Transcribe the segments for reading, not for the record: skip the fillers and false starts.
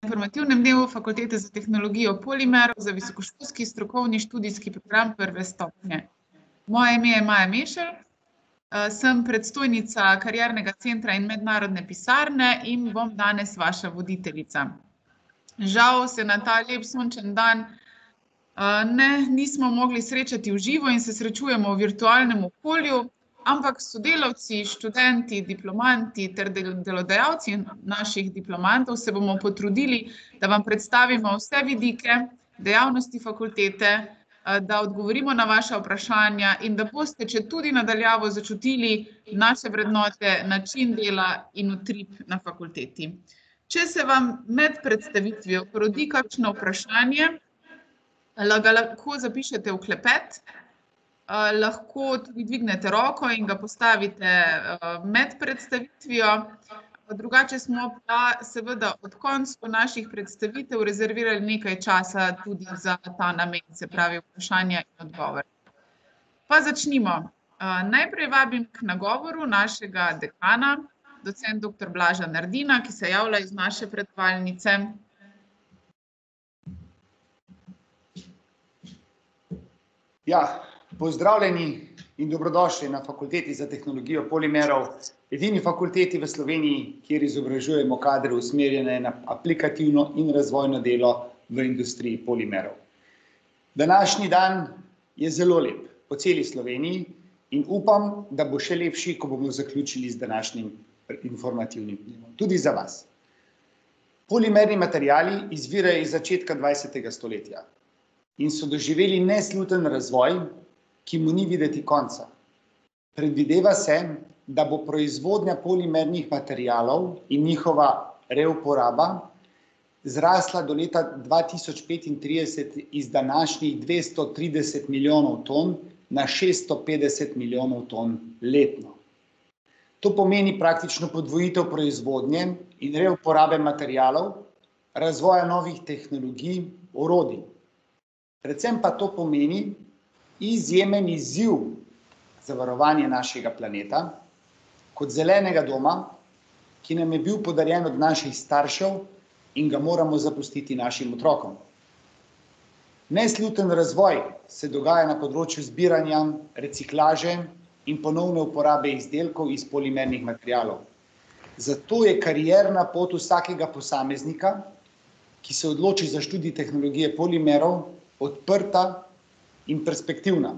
informativnem delu Fakultete za tehnologijo polimerov za visokošolski strokovni študijski program prve stopnje. Moje ime je Maja Mešelj, sem predstojnica kariernega centra in mednarodne pisarne in bom danes vaša voditeljica. Žal se na ta lep sončen dan nismo mogli srečati v živo in se srečujemo v virtualnem okolju, ampak sodelavci, študenti, diplomanti ter delodajalci naših diplomantov se bomo potrudili, da vam predstavimo vse vidike dejavnosti fakultete, da odgovorimo na vaša vprašanja in da boste, če tudi nadaljavo, začutili naše vrednote, način dela in utrip na fakulteti. Če se vam med predstavitvijo porodi kakšno vprašanje, ga lahko zapišete v klepet, lahko tudi dvignete roko in ga postavite med predstavitvijo. Drugače smo pa seveda ob koncu naših predstavitev rezervirali nekaj časa tudi za ta namen, se pravi vprašanja in odgovore. Pa začnimo. Najprej vabim k nagovoru našega dekana, docent dr. Blaža Nardina, ki se javlja iz naše predavalnice. Ja, pozdravljeni in dobrodošli na Fakulteti za tehnologijo polimerov, edini fakulteti v Sloveniji, kjer izobražujemo kadre usmerjene na aplikativno in razvojno delo v industriji polimerov. Današnji dan je zelo lep po celi Sloveniji in upam, da bo še lepši, ko bomo zaključili z današnjim informativnim dnevom. Tudi za vas. Polimerni materiali izvirajo iz začetka 20. stoletja in so doživeli nesluten razvoj, ki mu ni videti konca. Predvideva se, da bo proizvodnja polimernih materialov in njihova reuporaba zrasla do leta 2035 iz današnjih 230 milijonov ton na 650 milijonov ton letno. To pomeni praktično podvojitev proizvodnje in reuporabe materialov, razvoja novih tehnologij, orodij. Predvsem pa to pomeni izjemen izziv za varovanje našega planeta kot zelenega doma, ki nam je bil podarjen od naših staršev in ga moramo zapustiti našim otrokom. Nesluten razvoj se dogaja na področju zbiranja, reciklaže in ponovne uporabe izdelkov iz polimernih materialov. Zato je karierna pot vsakega posameznika, ki se odloči za študij tehnologije polimerov, odprta in perspektivna.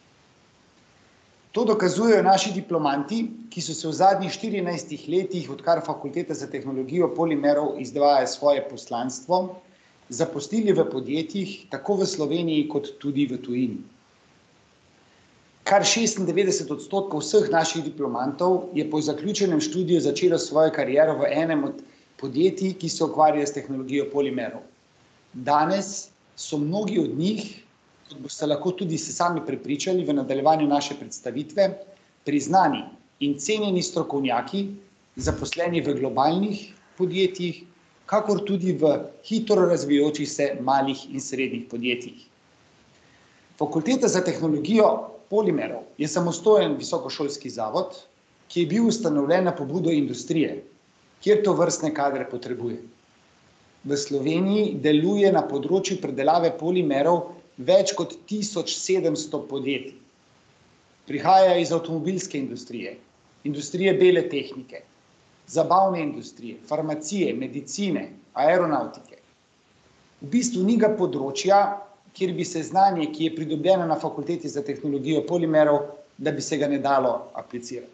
To dokazujejo naši diplomanti, ki so se v zadnjih 14 letih, odkar Fakulteta za tehnologijo polimerov izvaja svoje poslanstvo, zaposlili v podjetjih, tako v Sloveniji kot tudi v tujini. Kar 96% vseh naših diplomantov je po zaključenem študiju začelo svojo kariero v enem od podjetij, ki se ukvarja s tehnologijo polimerov. Danes so mnogi od njih, kot boste lahko tudi se sami prepričali v nadaljevanju naše predstavitve, priznani in cenjeni strokovnjaki, zaposleni v globalnih podjetjih, kakor tudi v hitro razvijajočih se malih in srednjih podjetjih. Fakulteta za tehnologijo polimerov je samostojen visokošolski zavod, ki je bil ustanovljen na pobudo industrije, kjer tovrstne kadre potrebuje. V Sloveniji deluje na področju predelave polimerov več kot 1700 podjetij. Prihajajo iz avtomobilske industrije, industrije bele tehnike, zabavne industrije, farmacije, medicine, aeronautike. V bistvu ni ga področja, kjer bi se znanje, ki je pridobljeno na Fakulteti za tehnologijo polimerov, da bi se ga ne dalo aplicirati.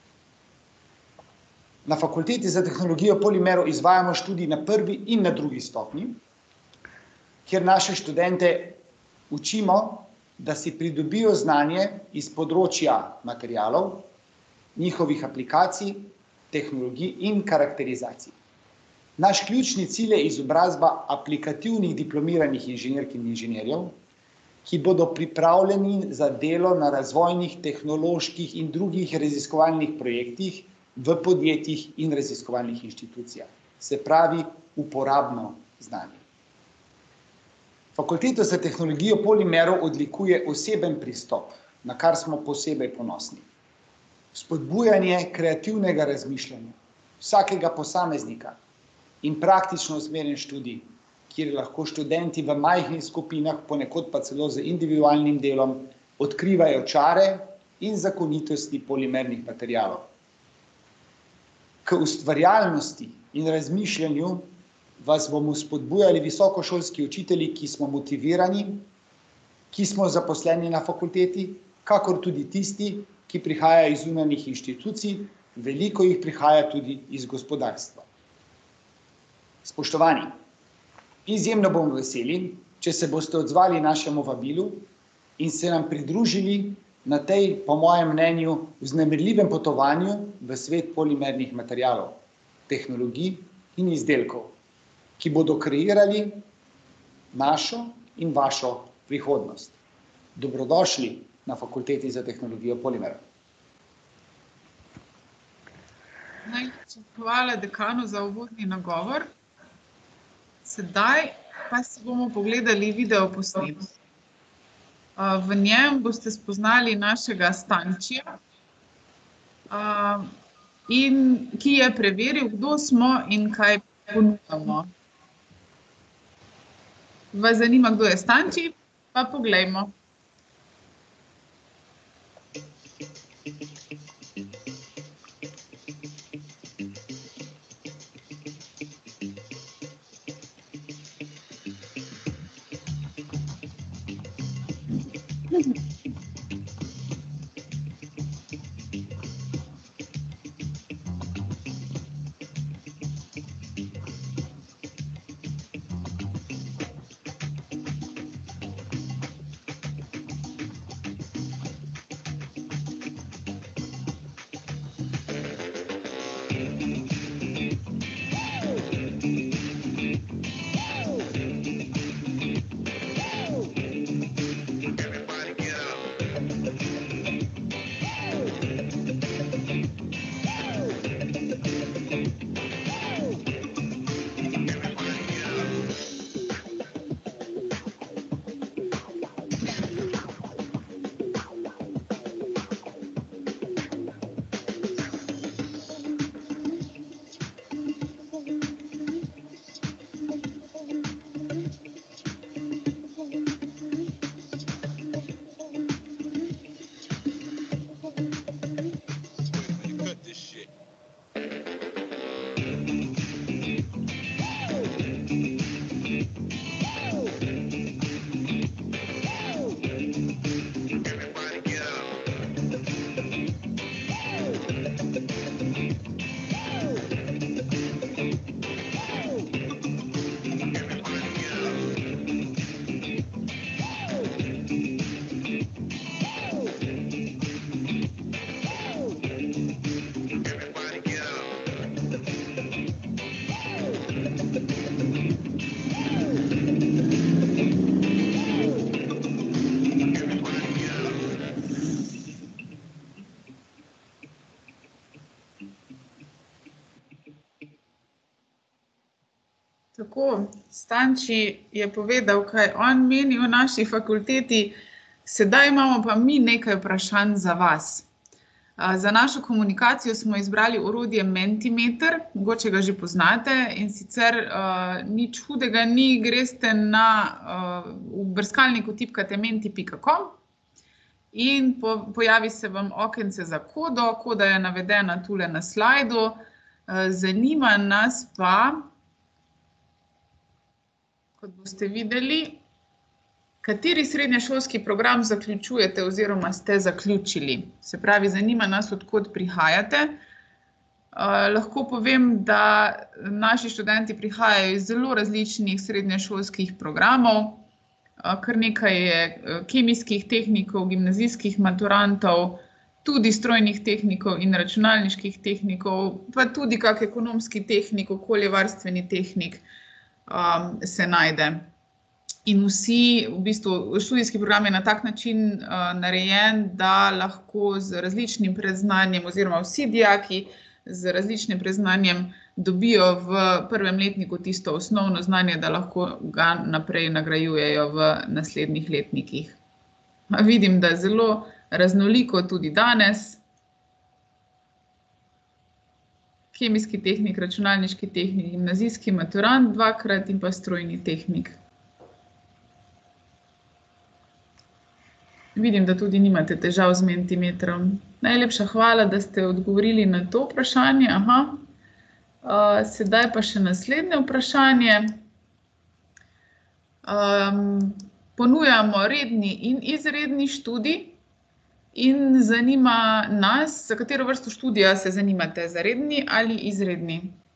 Na Fakulteti za tehnologijo polimerov izvajamo študij na prvi in na drugi stopnji, kjer naše študente učimo, da si pridobijo znanje iz področja materialov, njihovih aplikacij, tehnologij in karakterizacij. Naš ključni cilj je izobrazba aplikativnih diplomiranih inženirk in inženirjev, ki bodo pripravljeni za delo na razvojnih, tehnoloških in drugih raziskovalnih projektih v podjetjih in raziskovalnih inštitucijah. Se pravi, uporabno znanje. Fakulteto za tehnologijo polimerov odlikuje oseben pristop, na kar smo posebej ponosni. Spodbujanje kreativnega razmišljanja vsakega posameznika in praktično usmerjen študij, kjer lahko študenti v majhnih skupinah, ponekod pa celo z individualnim delom, odkrivajo čare in zakonitosti polimernih materialov. K ustvarjalnosti in razmišljanju vas bomo spodbujali visokošolski učitelji, ki smo motivirani, ki smo zaposleni na fakulteti, kakor tudi tisti, ki prihajajo iz zunanjih inštitucij, veliko jih prihaja tudi iz gospodarstva. Spoštovani, izjemno bomo veseli, če se boste odzvali našemu vabilu in se nam pridružili na tej, po mojem mnenju, vznemirljivem potovanju v svet polimernih materialov, tehnologij in izdelkov, ki bodo kreirali našo in vašo prihodnost. Dobrodošli na Fakulteti za tehnologijo polimerov. Najlepša hvala dekanu za uvodni nagovor. Sedaj pa si bomo pogledali video posnetek. V njem boste spoznali našega Stančija, ki je preveril, kdo smo in kaj ponujamo. Vas zanima, kdo je Stanči? Pa poglejmo. Tako, Stanči je povedal, kaj on meni o naši fakulteti, sedaj imamo pa mi nekaj vprašanj za vas. Za našo komunikacijo smo izbrali orodje Mentimeter, mogoče ga že poznate, in sicer nič hudega ni, greste v brskalniku tipkate menti.com in pojavi se vam okence za kodo, koda je navedena tule na slajdu. Zanima nas pa, kot boste videli, kateri srednješolski program zaključujete oziroma ste zaključili. Se pravi, zanima nas, od kod prihajate. Lahko povem, da naši študenti prihajajo iz zelo različnih srednješolskih programov. Kar nekaj je kemijskih tehnikov, gimnazijskih maturantov, tudi strojnih tehnikov in računalniških tehnikov, pa tudi kak ekonomski tehnik, okoljevarstveni tehnik se najde. In vsi, v bistvu, študijski program je na tak način narejen, da lahko z različnim predznanjem oziroma vsi dijaki z različnim predznanjem dobijo v prvem letniku tisto osnovno znanje, da lahko ga naprej nagrajujejo v naslednjih letnikih. Vidim, da je zelo raznoliko tudi danes, kemijski tehnik, računalniški tehnik, gimnazijski maturant 2-krat in pa strojni tehnik. Vidim, da tudi nimate težav z Mentimetrom. Najlepša hvala, da ste odgovorili na to vprašanje. Sedaj pa še naslednje vprašanje. Ponujamo redni in izredni študij in zanima nas, za katero vrsto študija se zanimate, za redni ali izredni?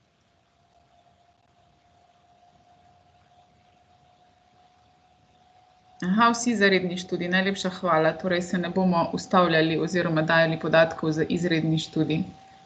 Vsi za redni študij, najlepša hvala. Torej se ne bomo ustavljali oziroma dajali podatkov za izredni študij.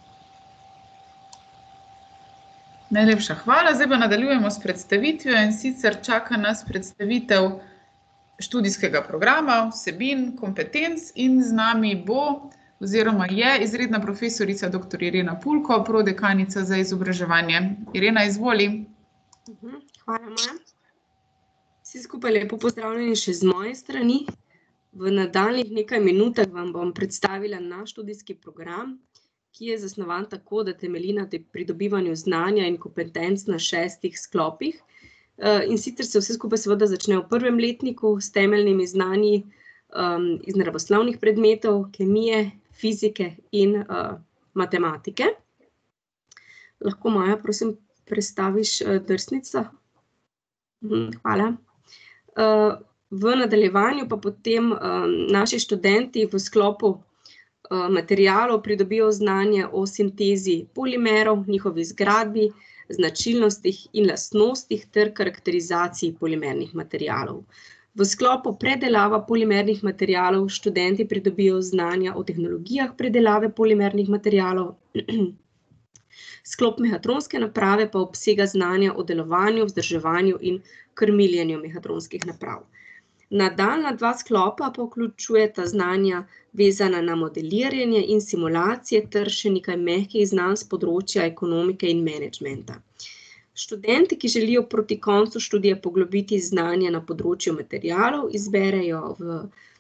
Najlepša hvala. Zdaj pa nadaljujemo s predstavitvijo in sicer čaka nas predstavitev študijskega programa, vsebin, kompetenc in z nami bo oziroma je izredna profesorica dr. Irena Pulko, prodekanica za izobraževanje. Irena, izvoli. Hvala, Maja. Vsi skupaj lepo pozdravljeni še z moje strani. V nadaljnjih nekaj minutah vam bom predstavila naš študijski program, ki je zasnovan tako, da temelji na pridobivanju znanja in kompetenc na 6 sklopih. In sicer se vse skupaj seveda začne v prvem letniku s temeljnimi znanji iz naravoslovnih predmetov, kemije, fizike in matematike. Lahko, Maja, prosim, prestaviš drsnico? Hvala. V nadaljevanju pa potem naši študenti v sklopu materialov pridobijo znanje o sintezi polimerov, njihovi zgradbi, značilnostih in lastnostih ter karakterizaciji polimernih materialov. V sklopu predelava polimernih materialov študenti pridobijo znanja o tehnologijah predelave polimernih materialov. Sklop mehatronske naprave pa obsega znanja o delovanju, vzdrževanju in krmiljenju mehatronskih naprav. Nadaljnja 2 sklopa pa vključujeta znanja vezana na modeliranje in simulacije ter še nekaj mehkih znanj z področja ekonomike in menedžmenta. Študenti, ki želijo proti koncu študija poglobiti znanje na področju materialov, izberejo v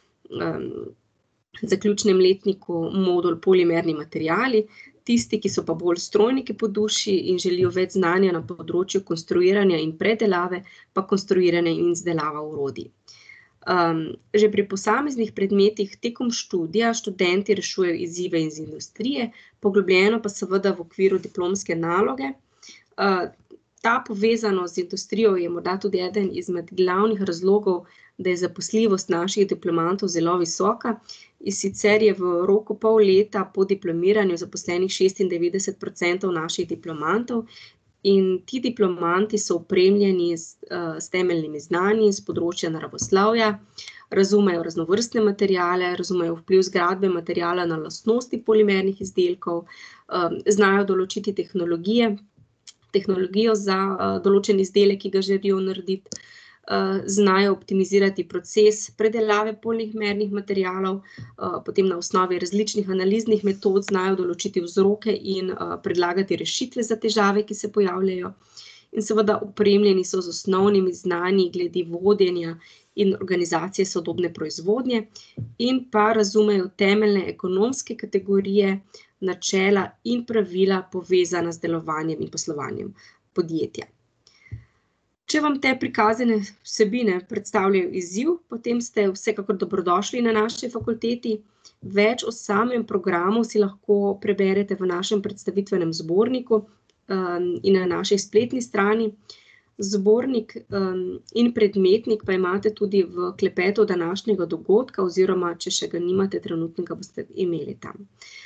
zaključnem letniku modul polimerni materiali. Tisti, ki so pa bolj strojniki po duši in želijo več znanja na področju konstruiranja in predelave, pa konstruiranje in izdelava orodij. Že pri posameznih predmetih tekom študija študenti rešujejo izzive iz industrije, poglobljeno pa seveda v okviru diplomske naloge. Ta povezanost z industrijo je morda tudi eden izmed glavnih razlogov, da je zaposljivost naših diplomantov zelo visoka, in sicer je v roku pol leta po diplomiranju zaposlenih 96% naših diplomantov. In ti diplomanti so opremljeni s temeljnimi znanji z področja naravoslovja, razumejo raznovrstne materiale, razumejo vpliv zgradbe materiala na lastnosti polimernih izdelkov, znajo določiti tehnologijo za določen izdelek, ki ga želijo narediti, znajo optimizirati proces predelave polimernih materialov, potem na osnovi različnih analiznih metod znajo določiti vzroke in predlagati rešitve za težave, ki se pojavljajo. In seveda opremljeni so z osnovnimi znanji glede vodenja in organizacije sodobne proizvodnje in pa razumejo temeljne ekonomske kategorije, načela in pravila povezana z delovanjem in poslovanjem podjetja. Če vam te prikazane vsebine predstavljajo izziv, potem ste vsekakor dobrodošli na naši fakulteti. Več o samem programu si lahko preberete v našem predstavitvenem zborniku in na naši spletni strani. Zbornik in predmetnik pa imate tudi v klepetu današnjega dogodka oziroma, če še ga nimate trenutnega, boste imeli tam.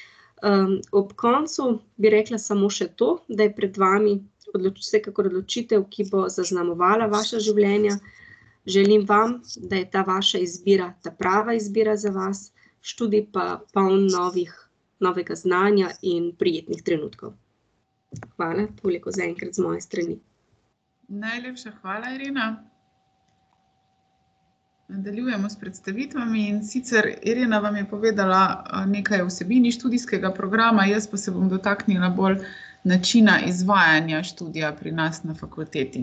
Ob koncu bi rekla samo še to, da je pred vami vsekakor odločitev, ki bo zaznamovala vaša življenja. Želim vam, da je ta vaša izbira ta prava izbira za vas, študij pa poln novega znanja in prijetnih trenutkov. Hvala, toliko zaenkrat z moje strani. Najlepša hvala, Irena. Nadaljujemo s predstavitvami in sicer Irena vam je povedala nekaj o vsebini študijskega programa, jaz pa se bom dotaknila bolj načina izvajanja študija pri nas na fakulteti.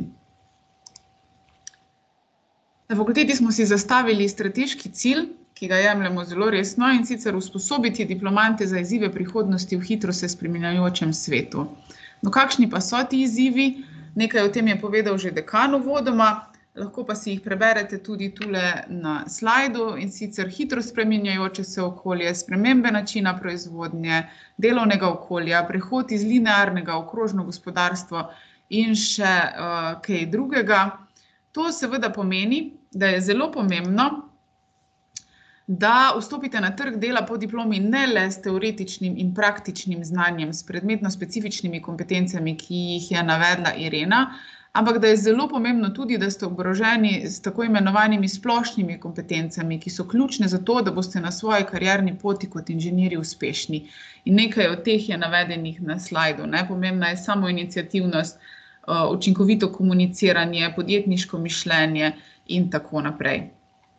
Na fakulteti smo si zastavili strateški cilj, ki ga jemljemo zelo resno, in sicer usposobiti diplomante za izzive prihodnosti v hitro se spreminjajočem svetu. No, kakšni pa so ti izzivi? Nekaj o tem je povedal že dekan uvodoma, lahko pa si jih preberete tudi tule na slajdu, in sicer hitro spreminjajoče se okolje, spremembe načina proizvodnje, delovnega okolja, prehod iz linearnega v krožno gospodarstvo in še kaj drugega. To seveda pomeni, da je zelo pomembno, da vstopite na trg dela po diplomi ne le s teoretičnim in praktičnim znanjem, s predmetno specifičnimi kompetencami, ki jih je navedla Irena, ampak da je zelo pomembno tudi, da ste oboroženi s tako imenovanimi splošnimi kompetencami, ki so ključne za to, da boste na svoji karierni poti kot inženirji uspešni. In nekaj od teh je navedenih na slajdu. Pomembna je samoiniciativnost, učinkovito komuniciranje, podjetniško mišljenje in tako naprej.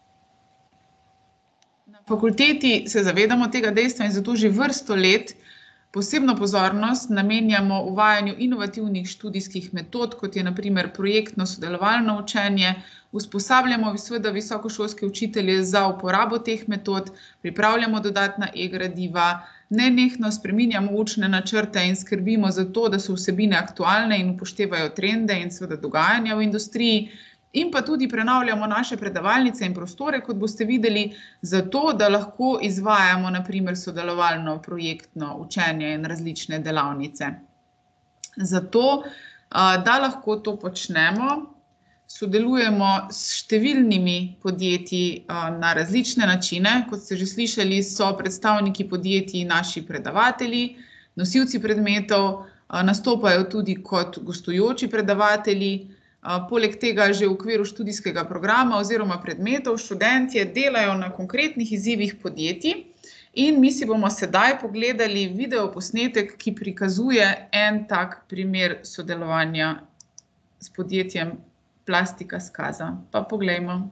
Na fakulteti se zavedamo tega dejstva in zato že vrsto let posebno pozornost namenjamo uvajanju inovativnih študijskih metod, kot je na primer projektno sodelovalno učenje, usposabljamo seveda visokošolske učitelje za uporabo teh metod, pripravljamo dodatna e-gradiva, nenehno spreminjamo učne načrte in skrbimo za to, da so vsebine aktualne in upoštevajo trende in seveda dogajanja v industriji. In pa tudi prenavljamo naše predavalnice in prostore, kot boste videli, zato, da lahko izvajamo na primer sodelovalno projektno učenje in različne delavnice. Zato, da lahko to počnemo, sodelujemo s številnimi podjetji na različne načine. Kot ste že slišali, so predstavniki podjetij naši predavatelji, nosilci predmetov, nastopajo tudi kot gostujoči predavatelji. Poleg tega že v okviru študijskega programa oziroma predmetov študentje delajo na konkretnih izzivih podjetij in mi si bomo sedaj pogledali videoposnetek, ki prikazuje en tak primer sodelovanja s podjetjem Plastika Skaza. Pa poglejmo.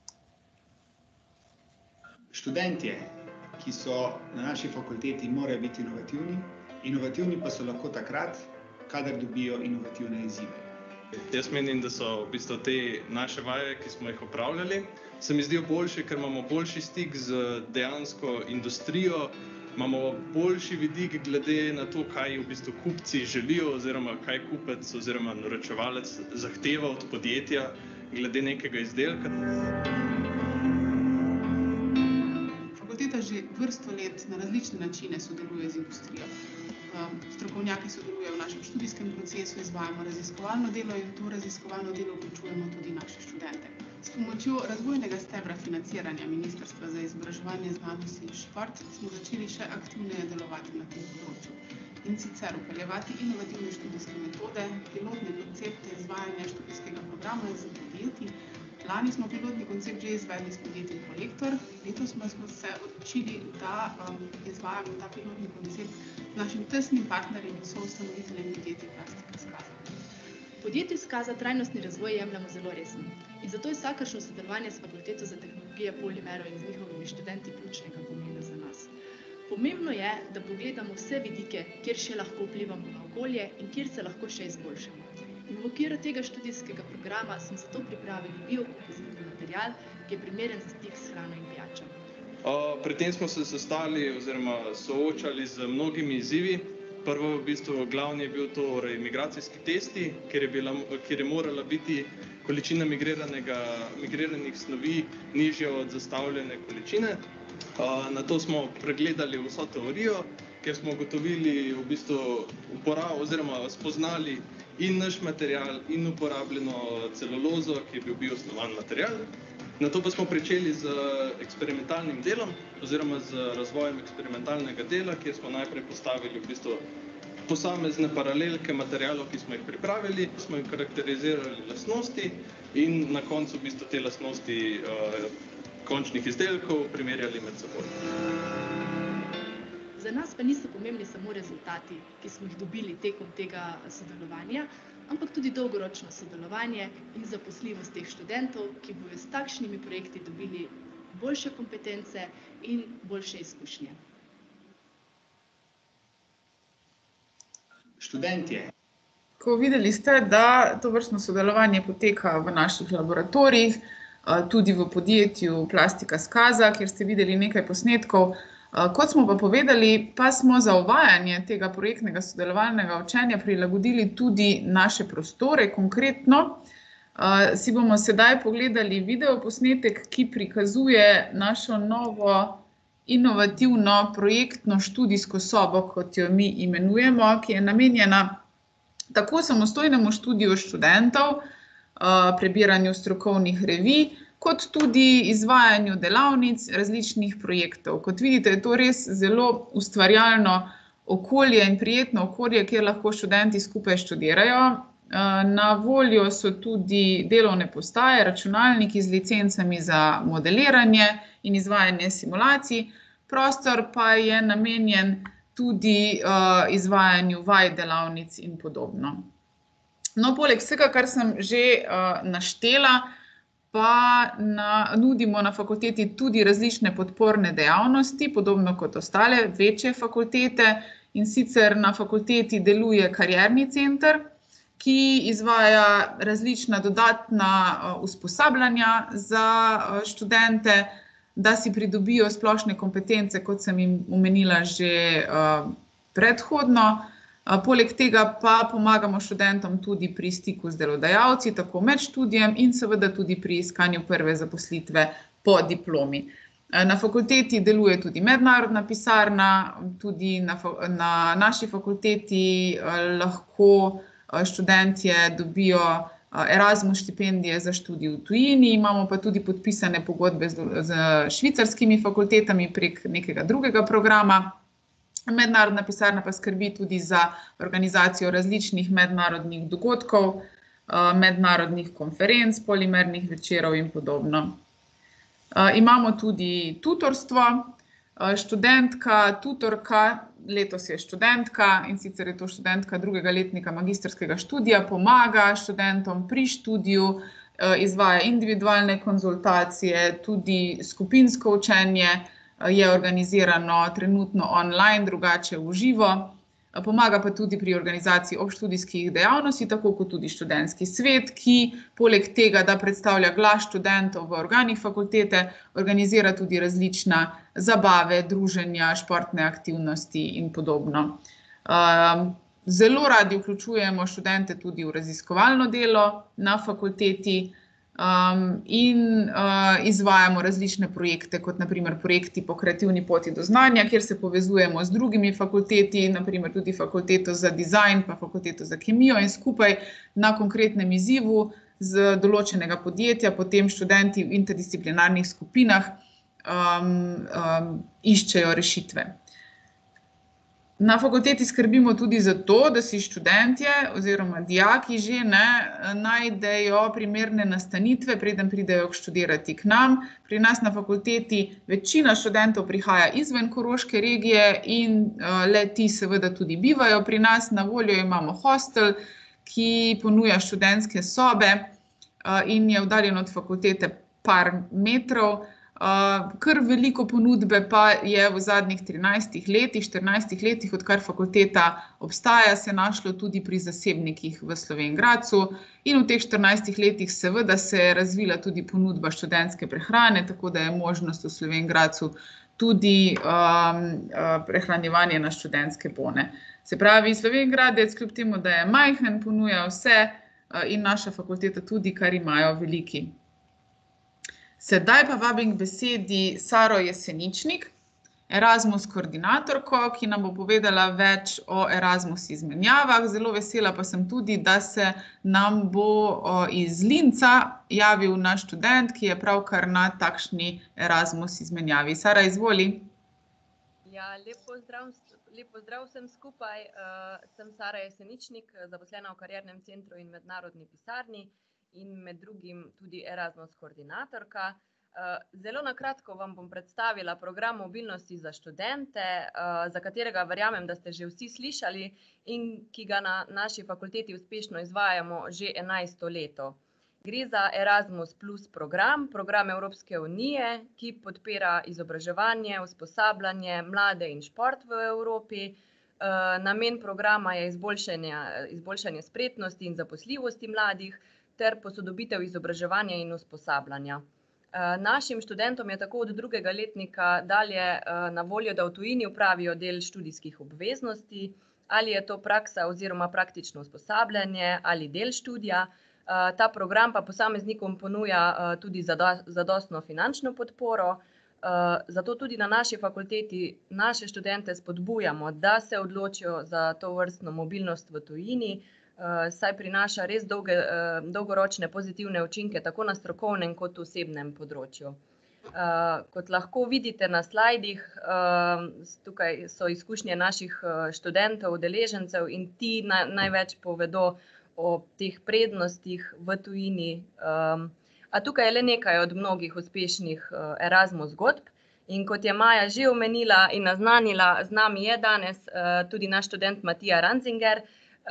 Študentje, ki so na naši fakulteti, morajo biti inovativni. Inovativni pa so lahko takrat, kadar dobijo inovativne izzive. Jaz menim, da so v bistvu te naše vaje, ki smo jih opravljali, se mi zdijo boljše, ker imamo boljši stik z dejansko industrijo, imamo boljši vidik glede na to, kaj v bistvu kupci želijo oziroma kaj kupec oziroma naročevalec zahteva od podjetja glede nekega izdelka. Fakulteta že vrsto let na različne načine sodeluje z industrijo. Strokovnjaki sodelujejo v našem študijskem procesu, izvajamo raziskovalno delo in to raziskovalno delo vključujemo tudi naše študente. S pomočjo razvojnega stebra financiranja Ministrstva za izobraževanje, znanost in šport smo začeli še aktivneje delovati na tem področju. In sicer vpeljevati inovativne študijske metode, pilotne koncepte izvajanja študijskega programa z podjetji. Lani smo pilotni koncept že izvedli s podjetjem Kolektor, letos smo se odločili, da izvajamo ta pilotni koncept z našim tesnim partnerjem in soustanoviteljem podjetja Plastika Skaza. Podjetje Skaza trajnostni razvoj jemljemo zelo resno in zato je vsakršno sodelovanje s Fakulteto za tehnologije polimerov in z njihovimi študenti ključnega pomena za nas. Pomembno je, da pogledamo vse vidike, kjer še lahko vplivamo na okolje in kjer se lahko še izboljšamo. In v okviru tega študijskega programa smo zato pripravili biokompozitni material, ki je primeren za stik s hrano in pijačo. Pri tem smo se sestali oziroma soočali z mnogimi izzivi. Prvo, v bistvu, glavni je bil torej migracijski testi, kjer je morala biti količina migriranih snovi nižja od zastavljene količine. Nato smo pregledali vso teorijo, kjer smo ugotovili v bistvu uporabo oziroma spoznali in naš material in uporabljeno celulozo, ki je bil biosnovan material. Nato pa smo pričeli z eksperimentalnim delom oziroma z razvojem eksperimentalnega dela, kjer smo najprej postavili v bistvu posamezne paralelke materialov, ki smo jih pripravili, smo jim karakterizirali lastnosti in na koncu v bistvu te lastnosti končnih izdelkov primerjali med seboj. Za nas pa niso pomembni samo rezultati, ki smo jih dobili tekom tega sodelovanja, ampak tudi dolgoročno sodelovanje in zaposljivost teh študentov, ki bodo s takšnimi projekti dobili boljše kompetence in boljše izkušnje. Študentje. Ko videli ste, da tovrstno sodelovanje poteka v naših laboratorijih, tudi v podjetju Plastika Skaza, kjer ste videli nekaj posnetkov. Kot smo pa povedali, pa smo za uvajanje tega projektnega sodelovalnega učenja prilagodili tudi naše prostore. Konkretno si bomo sedaj pogledali videoposnetek, ki prikazuje našo novo inovativno projektno študijsko sobo, kot jo mi imenujemo, ki je namenjena tako samostojnemu študiju študentov, prebiranju strokovnih revij, kot tudi izvajanju delavnic, različnih projektov. Kot vidite, je to res zelo ustvarjalno okolje in prijetno okolje, kjer lahko študenti skupaj študirajo. Na voljo so tudi delovne postaje, računalniki z licencami za modeliranje in izvajanje simulacij. Prostor pa je namenjen tudi izvajanju vaj, delavnic in podobno. No, poleg vsega, kar sem že naštela, pa nudimo na fakulteti tudi različne podporne dejavnosti, podobno kot ostale večje fakultete. In sicer na fakulteti deluje karierni center, ki izvaja različna dodatna usposabljanja za študente, da si pridobijo splošne kompetence, kot sem jim omenila že predhodno. Poleg tega pa pomagamo študentom tudi pri stiku z delodajalci, tako med študijem in seveda tudi pri iskanju prve zaposlitve po diplomi. Na fakulteti deluje tudi mednarodna pisarna, tudi na naši fakulteti lahko študentje dobijo Erasmus štipendije za študij v tujini, imamo pa tudi podpisane pogodbe z švicarskimi fakultetami prek nekega drugega programa. Mednarodna pisarna pa skrbi tudi za organizacijo različnih mednarodnih dogodkov, mednarodnih konferenc, polimernih večerov in podobno. Imamo tudi tutorstvo. Študentka, tutorka, letos je študentka, in sicer je to študentka drugega letnika magistrskega študija, pomaga študentom pri študiju, izvaja individualne konzultacije, tudi skupinsko učenje je organizirano trenutno online, drugače v živo. Pomaga pa tudi pri organizaciji obštudijskih dejavnosti, tako kot tudi študentski svet, ki poleg tega, da predstavlja glas študentov v organih fakultete, organizira tudi različna zabave, druženja, športne aktivnosti in podobno. Zelo radi vključujemo študente tudi v raziskovalno delo na fakulteti in izvajamo različne projekte, kot na primer projekti po kreativni poti do znanja, kjer se povezujemo z drugimi fakulteti, na primer tudi fakulteto za dizajn, pa fakulteto za kemijo, in skupaj na konkretnem izzivu z določenega podjetja potem študenti v interdisciplinarnih skupinah iščejo rešitve. Na fakulteti skrbimo tudi za to, da si študentje oziroma dijaki že najdejo primerne nastanitve, preden pridejo študirati k nam. Pri nas na fakulteti večina študentov prihaja izven Koroške regije in le-ti seveda tudi bivajo pri nas. Na voljo imamo hostel, ki ponuja študentske sobe in je oddaljen od fakultete par metrov. Kar veliko ponudbe pa je v zadnjih 14 letih, odkar fakulteta obstaja, se našlo tudi pri zasebnikih v Slovenj Gradcu. In v teh 14 letih seveda se je razvila tudi ponudba študentske prehrane, tako da je možnost v Slovenj Gradcu tudi prehranjevanje na študentske bone. Se pravi, Slovenj Gradec, kljub temu, da je majhen, ponuja vse in naša fakulteta tudi, kar imajo veliki. Sedaj pa vabim k besedi Saro Jeseničnik, Erasmus koordinatorko, ki nam bo povedala več o Erasmus izmenjavah. Zelo vesela pa sem tudi, da se nam bo iz Linca javil naš študent, ki je pravkar na takšni Erasmus izmenjavi. Sara, izvoli. Ja, lep pozdrav vsem skupaj. Sem Sara Jeseničnik, zaposlena v kariernem centru in mednarodni pisarni in med drugim tudi Erasmus koordinatorka. Zelo na kratko vam bom predstavila program mobilnosti za študente, za katerega verjamem, da ste že vsi slišali in ki ga na naši fakulteti uspešno izvajamo že 11. leto. Gre za Erasmus Plus program Evropske unije, ki podpira izobraževanje, usposabljanje, mlade in šport v Evropi. Namen programa je izboljšanje spretnosti in zaposljivosti mladih ter posodobitev izobraževanja in usposabljanja. Našim študentom je tako od drugega letnika dalje na voljo, da v tujini opravijo del študijskih obveznosti, ali je to praksa oziroma praktično usposabljanje ali del študija. Ta program pa posameznikom ponuja tudi zadostno finančno podporo, zato tudi na naši fakulteti naše študente spodbujamo, da se odločijo za tovrstno mobilnost v tujini, saj prinaša res dolgoročne pozitivne učinke tako na strokovnem kot osebnem področju. Kot lahko vidite na slajdih, tukaj so izkušnje naših študentov, udeležencev in ti največ povedo o teh prednostih v tujini. A tukaj je le nekaj od mnogih uspešnih Erasmus zgodb. In kot je Maja že omenila in naznanila, z nami je danes tudi naš študent Matija Ranzinger,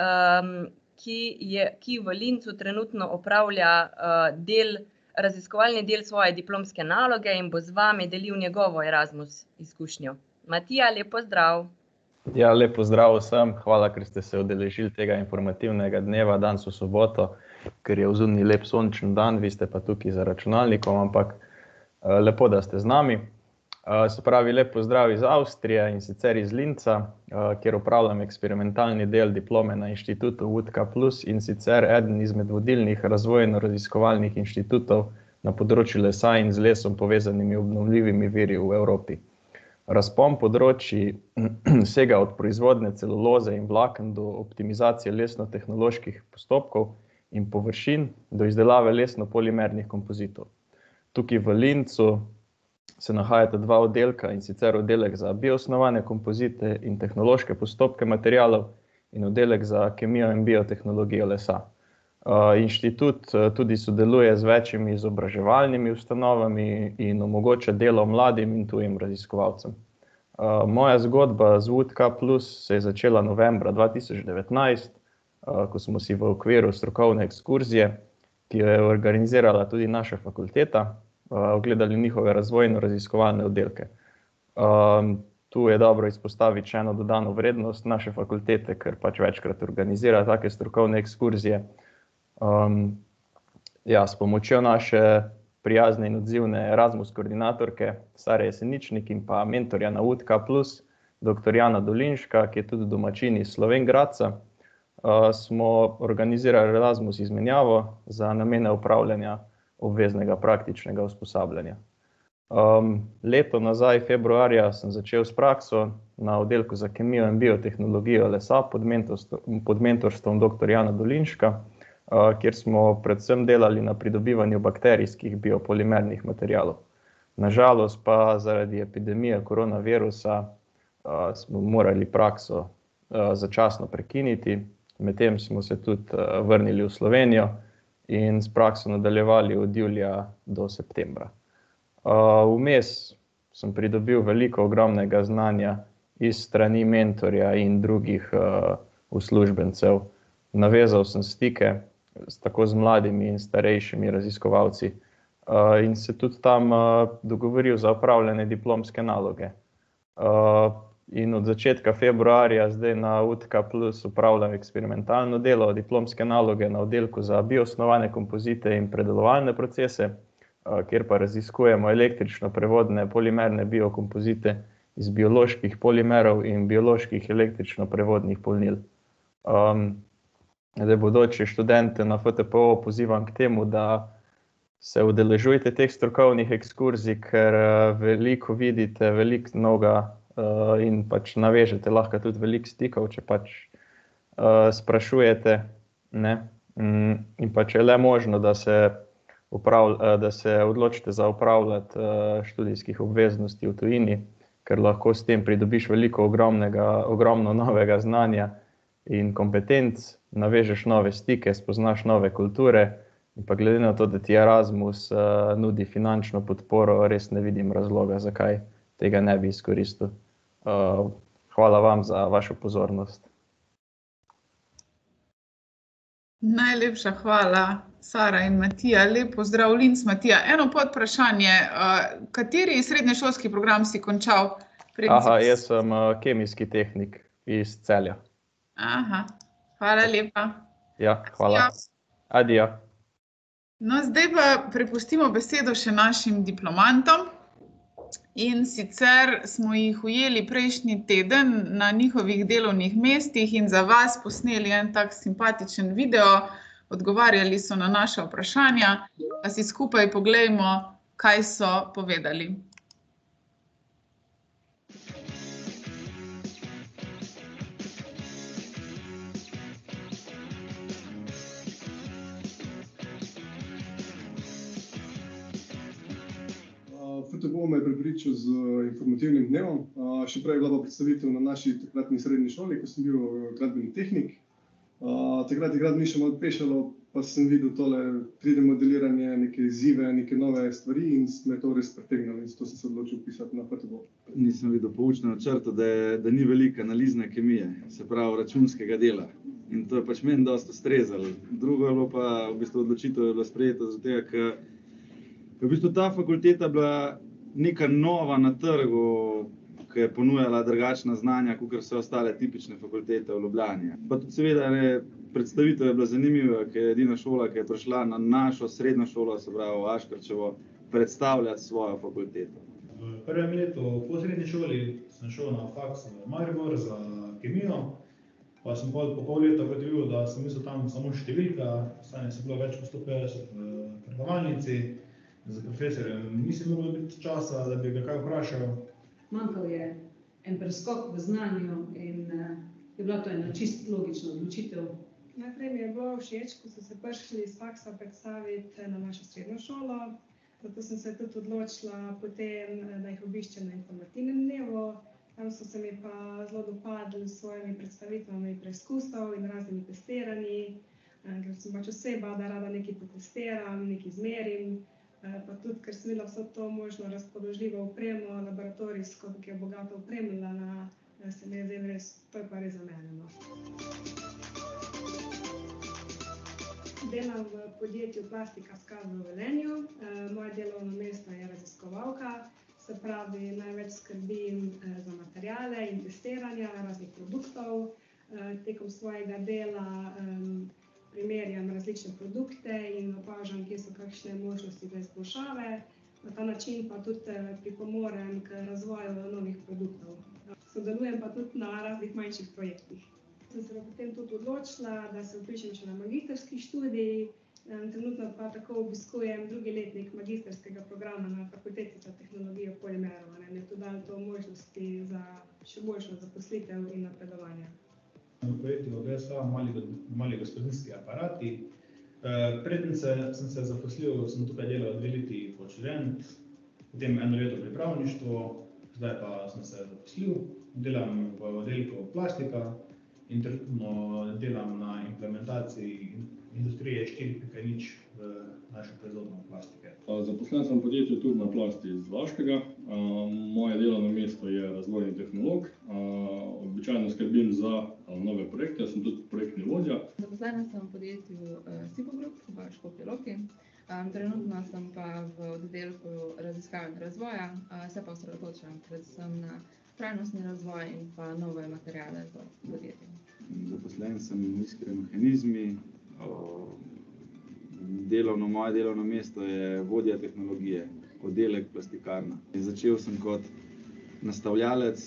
ki v Linzu trenutno opravlja raziskovalni del svoje diplomske naloge in bo z vami delil njegovo Erasmus izkušnjo. Matija, lep pozdrav. Ja, lep pozdrav vsem. Hvala, ker ste se udeležili tega informativnega dneva, danes v soboto, ker je vzunji lep sončen dan, vi ste pa tukaj za računalnikom, ampak lepo, da ste z nami. Se pravi, lep pozdrav iz Avstrije in sicer iz Linca, kjer opravljam eksperimentalni del diplome na inštitutu UTK Plus in sicer eden izmed vodilnih razvojno-raziskovalnih inštitutov na področju lesa in z lesom povezanimi obnovljivimi viri v Evropi. Razpon področji sega od proizvodne celuloze in vlaken do optimizacije lesno-tehnoloških postopkov in površin do izdelave lesno-polimernih kompozitov. Tukaj v Lincu se nahajata dva oddelka, in sicer oddelek za bioosnovane kompozite in tehnološke postopke materialov in oddelek za kemijo in biotehnologijo lesa. Inštitut tudi sodeluje z večjimi izobraževalnimi ustanovami in omogoča delo mladim in tujim raziskovalcem. Moja zgodba z UTK Plus se je začela novembra 2019, ko smo si v okviru strokovne ekskurzije, ki jo je organizirala tudi naša fakulteta, ogledali njihove razvojno-raziskovalne oddelke. Tu je dobro izpostaviti še eno dodano vrednost naše fakultete, ker pač večkrat organizira take strokovne ekskurzije. S pomočjo naše prijazne in odzivne Erasmus koordinatorke Sare Jeseničnik in pa mentorja na UTK Plus, dr. Jana Dolinška, ki je tudi domačin iz Slovenj Gradca, smo organizirali Erasmus izmenjavo za namene upravljanja obveznega praktičnega usposabljanja. Leto nazaj, februarja, sem začel s prakso na oddelku za kemijo in biotehnologijo lesa pod mentorstvom dr. Jana Dolinška, kjer smo predvsem delali na pridobivanju bakterijskih biopolimernih materialov. Nažalost pa zaradi epidemije koronavirusa smo morali prakso začasno prekiniti, medtem smo se tudi vrnili v Slovenijo in s prakso nadaljevali od julija do septembra. Vmes sem pridobil veliko ogromnega znanja iz strani mentorja in drugih uslužbencev. Navezal sem stike tako z mladimi in starejšimi raziskovalci in se tudi tam dogovoril za opravljanje diplomske naloge. In od začetka februarja zdaj na UTK Plus opravljam eksperimentalno delo diplomske naloge na oddelku za bioosnovane kompozite in predelovalne procese, kjer pa raziskujemo električno prevodne polimerne biokompozite iz bioloških polimerov in bioloških električno prevodnih polnil. Zdaj bodoče študente na FTPO pozivam k temu, da se udeležujete teh strokovnih ekskurzij, ker veliko vidite, veliko novega in pač navežete lahko tudi veliko stikov, če pač sprašujete, ne? In pač je le možno, da se odločite za opravljati študijskih obveznosti v tujini, ker lahko s tem pridobiš veliko ogromno novega znanja in kompetenc, navežeš nove stike, spoznaš nove kulture in pa glede na to, da ti Erasmus nudi finančno podporo, res ne vidim razloga, zakaj tega ne bi izkoristil. Hvala vam za vašo pozornost. Najlepša hvala, Sara in Matija. Lep pozdrav, Linz. Matija, eno podvprašanje. Kateri srednješolski program si končal? Jaz sem kemijski tehnik iz Celja. Hvala lepa. Ja, hvala. Adijo. No, zdaj pa prepustimo besedo še našim diplomantom. In sicer smo jih ujeli prejšnji teden na njihovih delovnih mestih in za vas posneli en tak simpatičen video, odgovarjali so na naša vprašanja, pa si skupaj poglejmo, kaj so povedali. FTBO me je prepričal z informativnim dnevom. Še prej je bila pa predstavitev na naši takratni srednji šoli, ko sem bil gradbeni tehnik. Takrat je gradbeništvo še malo pešalo, pa sem videl tole 3D modeliranje, neke izzive, neke nove stvari in me to res pritegnilo in zato sem se odločil pisati na FTBO. Nisem videl po učnem načrtu, da ni veliko analizne kemije, se pravi računskega dela. In to je pač meni dosti ustrezalo. Drugo je bilo pa v bistvu odločitev je bila sprejeta zaradi tega, ker v bistvu ta fakulteta bila neka nova na trgu, ki je ponujala drugačna znanja, kakor vse ostale tipične fakultete v Ljubljani. Pa tudi seveda predstavitev je bila zanimiva, ker je edina šola, ki je prišla na našo srednjo šolo, se pravi v Aškerčevo, predstavljati svojo fakulteto. V prvem letu po srednji šoli sem šel na faks v Maribor za kemijo, pa sem po pol leta ugotovil, da sem mislil tam samo številka, stanje se bilo več kot 150 v predavalnici. Za profesorjem nisem imel biti časa, da bi ga kaj vprašal. Manjkal je en preskok v znanju in je bila to ena čisto logična odločitev. Najprej mi je bilo všeč, ko so se prišli iz faksa predstaviti na našo srednjo šolo. Zato sem se tudi odločila potem, da jih obiščem na informativnem dnevu. Tam so se mi pa zelo dopadli s svojimi predstavitvami preizkusov in raznimi testiranji, ker sem pač oseba, da rada nekaj potestiram, nekaj izmerim. Pa tudi, ker sem videla vso to možno razpoložljivo opremo, laboratorijsko, ki je bogato opremljena, se mi je zdaj res, to je pa res za mene. No. Delam v podjetju Plastika Skaza v Velenju. Moje delovno mesto je raziskovalka, se pravi, največ skrbim za materiale in testiranja raznih produktov. Tekom svojega dela primerjam različne produkte in opažam, kje so kakšne možnosti za izboljšave. Na ta način pa tudi pripomorem k razvoju novih produktov. Sodelujem pa tudi na raznih manjših projektih. Sem se potem tudi odločila, da se vpišem še na magistrski študij. Trenutno pa tako obiskujem drugi letnik magistrskega programa na Fakulteti za tehnologijo polimerov. Mi je tudi dalo to možnosti za še boljšo zaposlitev in napredovanje. V projektu GSA mali gospodinjski aparati. Preden sem se zaposlil, sem tukaj delal 2 leti kot študent, potem 1 leto pripravništvo, zdaj pa sem se zaposlil, delam v oddelku plastika in trenutno delam na implementaciji industrije 4.0 v našo proizvodnjo plastike. Zaposlen sem v podjetju Turna Plast iz Vaškega. Moje delovno mesto je razvojni tehnolog. Običajno skrbim za nove projekte, sem tudi projektni vodja. Zaposlena sem v podjetju Sipo Group v Škofji Loki. Trenutno sem pa v oddelku raziskav in razvoja, se pa osredotočam predvsem na trajnostni razvoj in pa nove materiale za podjetje. Zaposlen sem v Iskre-mehanizmi. Moje delovno mesto je vodja tehnologije, oddelek plastikarna. Začel sem kot nastavljalec,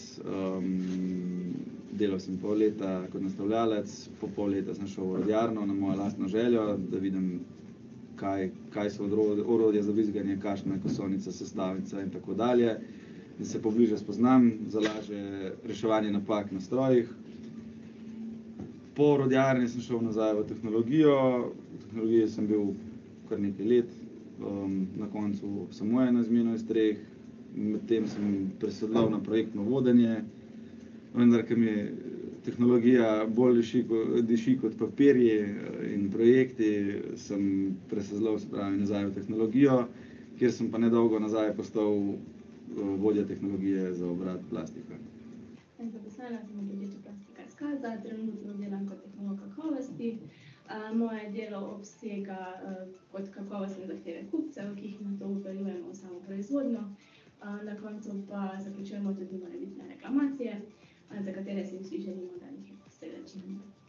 delal sem pol leta kot nastavljalec, po pol leta sem šel v orodjarno na mojo lastno željo, da vidim, kaj so orodja za vizganje, kakšna je kosovnica, sestavnica in tako dalje. Da se pobliže spoznam za lažje reševanje napak na strojih. Po orodjarni sem šel nazaj v tehnologijo. V tehnologiji sem bil kar nekaj let, na koncu samo eno izmeno iz 3. Medtem sem presedlal na projektno vodenje, vendar, ker mi tehnologija bolj diši kot papirji in projekti, sem presedlal nazaj v tehnologijo, kjer sem pa nedolgo nazaj postal vodja tehnologije za obrat plastika. Zaposlena sem v podjetju Plastika Skaza, trenutno delam kot tehnolog kakovosti. Moje delo obsega kot kakovostne zahteve kupcev, ki jih nato vpeljujemo v samo proizvodnjo. Na koncu pa zaključujemo tudi morebitne reklamacije, za katere si vsi želimo, da jih je posebej čim manj.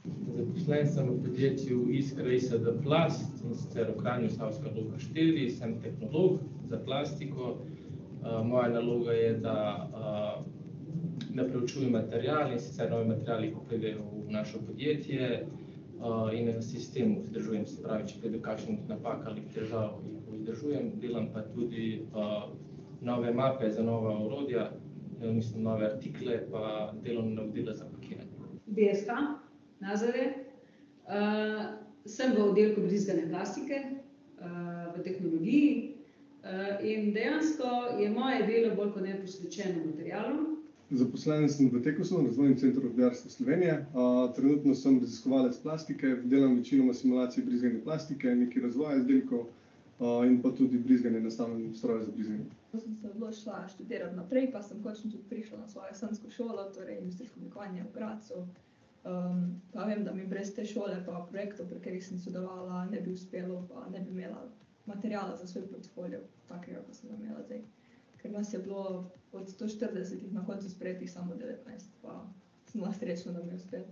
Zaposlen sem v podjetju Iskra ISD Plast, in sicer v Kranju, Savska Luka 4, sem tehnolog za plastiko. Moja naloga je, da preučujem material, in sicer novi materiali, ko pridejo v našo podjetje, in v sistemu vzdržujem, se pravi, če pride kakšnih napak ali težav, jih vzdržujem. Delam pa tudi nove mape za nova orodja, mislim, nove artikle, pa delovna navodila za pakiranje. DSK, Nazare. Sem v oddelku brizgane plastike v tehnologiji in dejansko je moje delo bolj kot ne posvečeno materialom. Zaposlen sem v Tekosu, Razvojnem centru rudarstva Slovenije. Trenutno sem raziskovalec plastike, delam večinoma simulacije brizgane plastike, nekaj razvoja izdelkov in pa tudi brizganje nastavljenih strojev za brizganje. Sem se odločila študirati naprej, pa sem končno tudi prišla na svojo sanjsko šolo, torej industrijsko oblikovanje v Gradcu. Pa vem, da mi brez te šole pa projektov, pri katerih sem sodelovala, ne bi uspelo, pa ne bi imela materiala za svoj portfolio, takega, kot sem ga imela zdaj. Ker nas je bilo od 140 na koncu sprejetih samo 19, pa sem bila srečna, da mi je uspelo.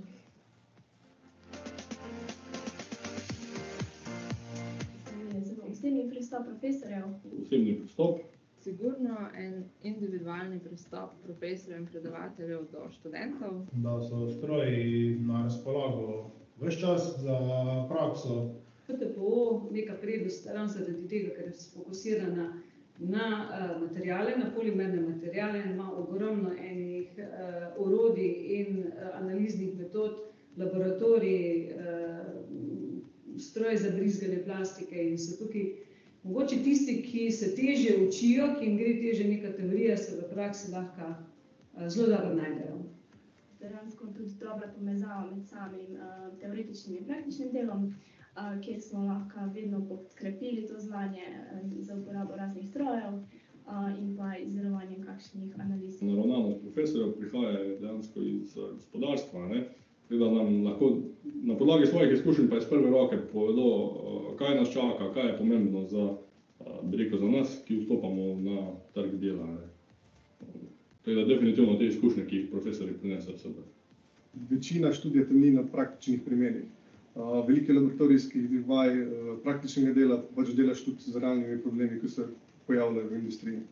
Osebni pristop profesorjev. Osebni pristop. Sigurno en individualni pristop profesorjev in predavateljev do študentov. Da so stroji na razpolago ves čas za prakso. PTPO neka prednost ravno zaradi tega, ker je fokusirana na materiale, na polimerne materiale, ima ogromno enih orodij in analiznih metod, laboratorij, stroj za brizganje plastike in so tukaj mogoče tisti, ki se težje učijo, ki jim gre težje neka teorija, se v praksi lahko zelo dobro najdejo. Dejansko tudi dobra povezava med samim teoretičnim in praktičnim delom, kjer smo lahko vedno podkrepili to znanje za uporabo raznih strojev in pa izdelovanjem kakšnih analiz. Naravnanost profesorjev prihaja dejansko iz gospodarstva, da nam lahko na podlagi svojih izkušenj pa iz prve roke povedo, kaj nas čaka, kaj je pomembno za nas, ki vstopamo na trg dela. Tako da definitivno te izkušnje, ki jih profesori prinesejo s seboj. Večina študija temelji na praktičnih primerih. Veliko laboratorijskih vaj, praktičnega dela, pač delaš tudi z realnimi problemi, ki se pojavljajo v industriji.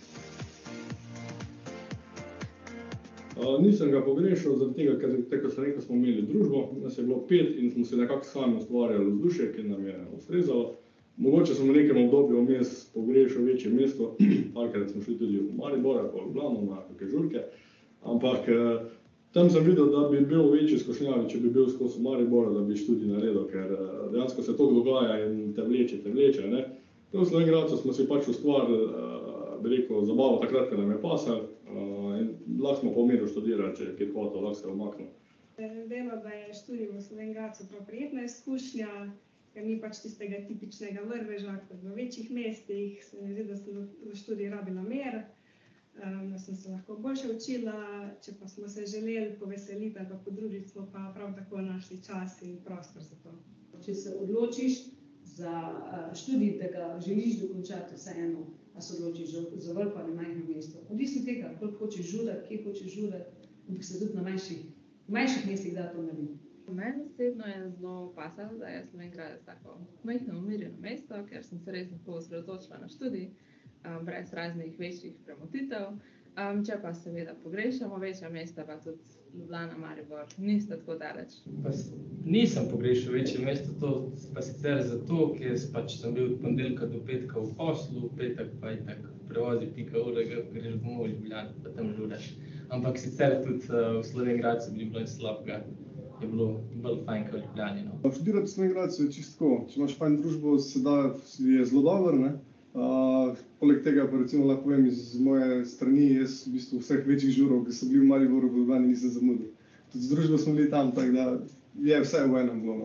Nisem ga pogrešal, zaradi tega, ker tako sem rekel, smo imeli družbo, nas je bilo 5 in smo se nekako sami ustvarjali vzdušje, ki nam je ustrezalo. Mogoče sem v nekem obdobju vmes pogrešal večje mesto, parkrat smo šli tudi v Maribor, pa v Ljubljano na kakšne žurke, ampak tam sem videl, da bi bil večji skušnjavi, če bi bil skozi Maribor, da bi študij naredil, ker dejansko se toliko dogaja in te vleče. V Slovenj Gradcu smo si pač ustvarili, bi rekel, zabavo takrat, ker nam je pasal, in lahko smo pa v miru študirali, če je kjer hotel, lahko se omaknil. Vemo, da je študij v Slovenj Gradcu prav prijetna izkušnja, ker ni pač tistega tipičnega vrveža, kot v večjih mestih. Se mi zdi, da sem v študiju rabila mer, da sem se lahko boljše učila, če pa smo se želeli poveseliti ali pa podružiti, smo pa prav tako našli čas in prostor za to. Če se odločiš za študij, da ga želiš dokončati vseeno, a se odločiš za veliko ali majhno mesto. Odvisno tega, koliko hočeš žudati, kje hočeš žudati, ampak se tudi na manjših mestih da to narediti. Meni osebno je zelo pasalo, da je Slovenj Gradec tako majhno, umirjeno mesto, ker sem se res lahko osredotočila na študij, brez raznih večjih premotitev. Če pa seveda pogrešamo večja mesta, pa tudi Ljubljana, Maribor, nista tako daleč. Nisem pogrešal večje mesto, to pa sicer zato, ker sem bil od ponedeljka do petka v poslu, v petek pa itak prevozi .ur, greš domov v Ljubljano, pa tam žuraš. Ampak sicer tudi v Slovenj Gradcu bi bilo slabega, je bilo bolj fajn kot v Ljubljani. Študirati v Slovenj Gradcu je čisto tako, če imaš fajn družbo, je zelo dobro, Poleg tega pa recimo lahko povem iz moje strani, jaz v bistvu vseh večjih žurov, ki so bili v Mariboru, v Ljubljani nisem zamudil. Tudi z družbo smo bili tam, tako da je vse v enem bilo.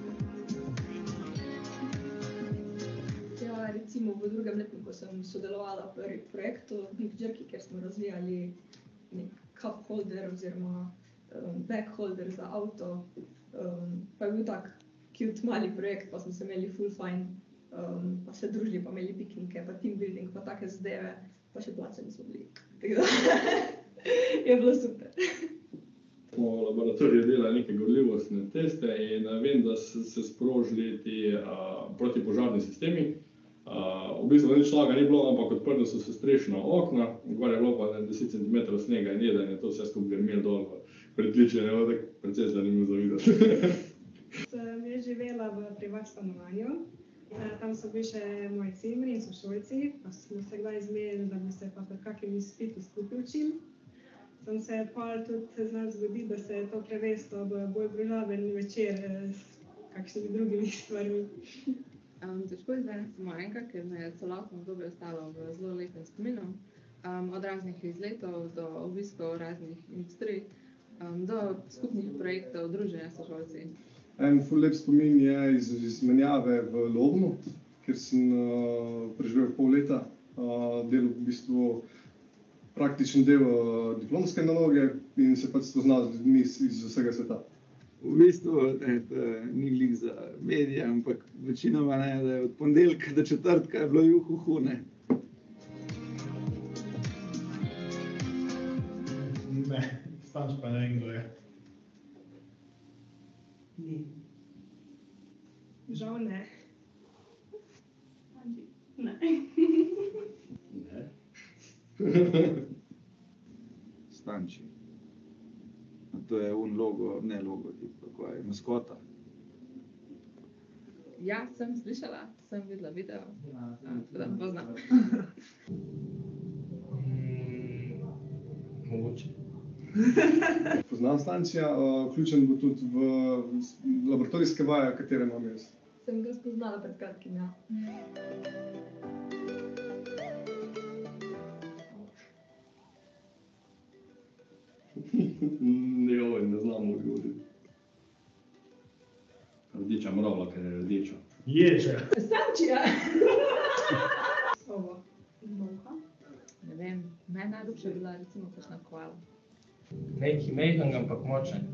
Ja, recimo v drugem letniku sem sodelovala pri projektu Big Jerky, kjer smo razvijali nek cup holder oziroma bag holder za avto. Pa je bil tak cute mali projekt, pa smo se imeli full fajn. Pa se družili, pa imeli piknike, pa team building, pa take zadeve, pa še plačani smo bili. Tako da je bilo super. Smo v laboratoriju delali neke gorljivostne teste in vem, da se sprožili ti protipožarni sistemi. V bistvu nič slaga ni bilo, ampak odprli so se strešna okna, gor je bilo pa 10 cm snega in jeden je to vse skupaj grmelo dol. Pritličje je tako precej zanimivo za videti. Sem jaz živela v privat stanovanju. Tam so bili še moji cimri in sošolci, pa smo se kdaj zmenili, da bi se pa pri kakem izpitu skupaj učili. Sem se pa tudi znal zgoditi, da se je to preveslo v bolj družaben večer s kakšnimi drugimi stvarmi. Težko izvedeti samo enkrat, ker me je celotno obdobje ostalo v zelo lepem spominu. Od raznih izletov do obiskov raznih industrij, do skupnih projektov, druženja s sošolci. En ful lep spomin je iz izmenjave v Lovnu, kjer sem preživel pol leta. Delal v bistvu praktičen del diplomske naloge in se pač spoznal z ljudmi iz vsega sveta. V bistvu ni glih za medije, ampak večinoma ne, da je od ponedeljka do četrtka je bilo juhuhu, ne. Ne, Stanč pa ne vem, kdo je. Ni. Žal ne. Ne. Ne. Stanči. To je logo, ne logotip, kako je, maskota. Ja, sem slišala, sem videla video, tako da poznam. Mogoče. Poznam Stančija, vključen bo tudi v laboratorijske vaje, katere imam jaz. Sem ga spoznala pred kratkim, ja. Ne znam odgovoriti. Rdeča mravlja, ker je rdeča. Ježa. Stančija! Ovo. Bolha. Ne vem, meni najljubša je bila recimo kakšna koala. Neki mejhan, ampak močen.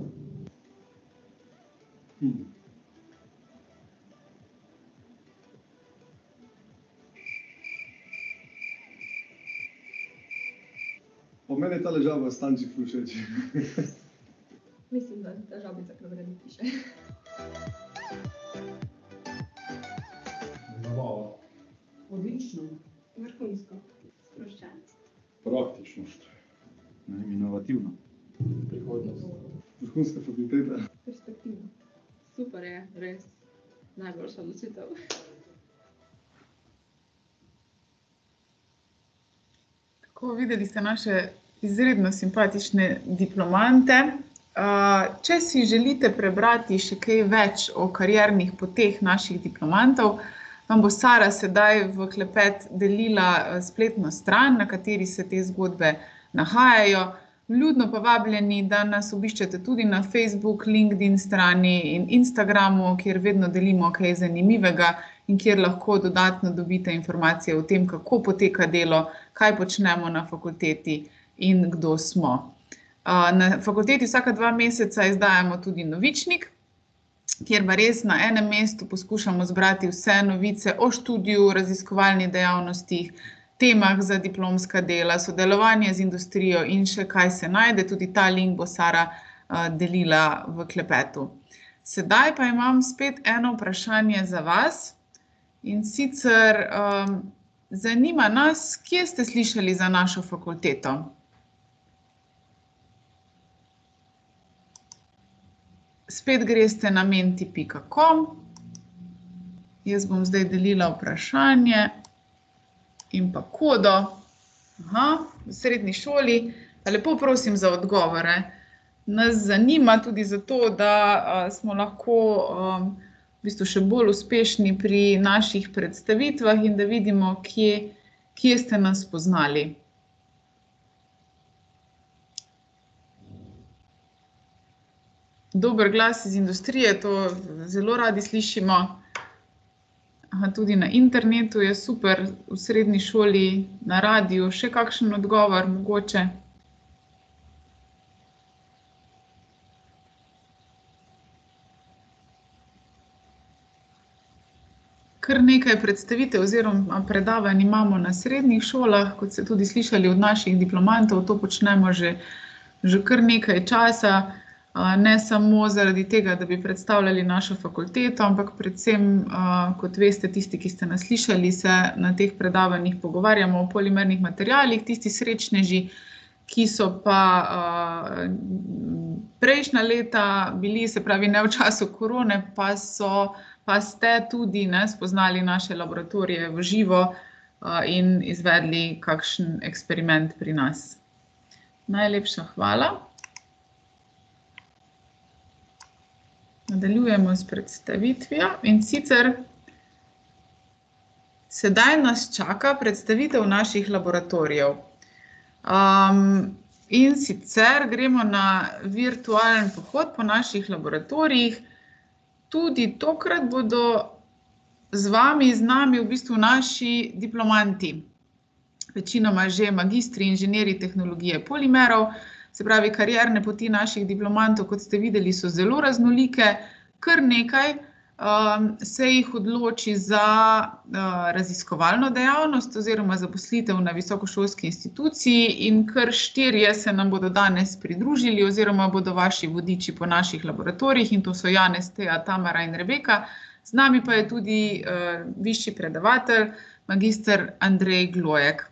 Po meni je ta ležava Stanči ful všeč. Mislim, da je ta žabica, ki vredi piše. Zabava. Odlično. Vrhunsko. Sproščenec. Praktičnost. Inovativno. Prihodnost. Vrhunska fakulteta. Perspektivno. Super je, res. Najboljša odločitev. Tako, videli ste naše izredno simpatične diplomante. Če si želite prebrati še kaj več o kariernih poteh naših diplomantov, vam bo Sara sedaj v klepet delila spletno stran, na kateri se te zgodbe nahajajo. Vljudno pa vabljeni, da nas obiščete tudi na Facebook, LinkedIn strani in Instagramu, kjer vedno delimo kaj zanimivega in kjer lahko dodatno dobite informacije o tem, kako poteka delo, kaj počnemo na fakulteti in kdo smo. Na fakulteti vsaka 2 meseca izdajamo tudi novičnik, kjer pa res na enem mestu poskušamo zbrati vse novice o študiju, raziskovalnih dejavnostih, temah za diplomska dela, sodelovanje z industrijo in še kaj se najde. Tudi ta link bo Sara delila v klepetu. Sedaj pa imam spet eno vprašanje za vas. In sicer zanima nas, kje ste slišali za našo fakulteto? Spet greste na menti.com. Jaz bom zdaj delila vprašanje in pa kodo. V srednji šoli. Lepo prosim za odgovore. Nas zanima tudi zato, da smo lahko v bistvu še bolj uspešni pri naših predstavitvah in da vidimo, kje ste nas spoznali. Dober glas iz industrije, to zelo radi slišimo. Tudi na internetu je super, v srednji šoli, na radiju, še kakšen odgovor mogoče. Kar nekaj predstavitev oziroma predavanj imamo na srednjih šolah, kot ste tudi slišali od naših diplomantov, to počnemo že kar nekaj časa. Ne samo zaradi tega, da bi predstavljali našo fakulteto, ampak predvsem, kot veste, tisti, ki ste nas slišali, se na teh predavanjih pogovarjamo o polimernih materialih, tisti srečneži, ki so pa prejšnja leta bili, se pravi ne v času korone, pa ste tudi spoznali naše laboratorije v živo in izvedli kakšen eksperiment pri nas. Najlepša hvala. Nadaljujemo s predstavitvijo in sicer sedaj nas čaka predstavitev naših laboratorijev. In sicer gremo na virtualen pohod po naših laboratorijih. Tudi tokrat bodo z nami v bistvu naši diplomanti. Večinoma že magistri inženirji tehnologije polimerov, se pravi karierne poti naših diplomantov, kot ste videli, so zelo raznolike, kar nekaj se jih odloči za raziskovalno dejavnost oziroma zaposlitev na visokošolski instituciji in kar 4 se nam bodo danes pridružili oziroma bodo vaši vodiči po naših laboratorijih in to so Janez, Teja, Tamara in Rebeka. Z nami pa je tudi višji predavatelj, magister Andrej Glojek.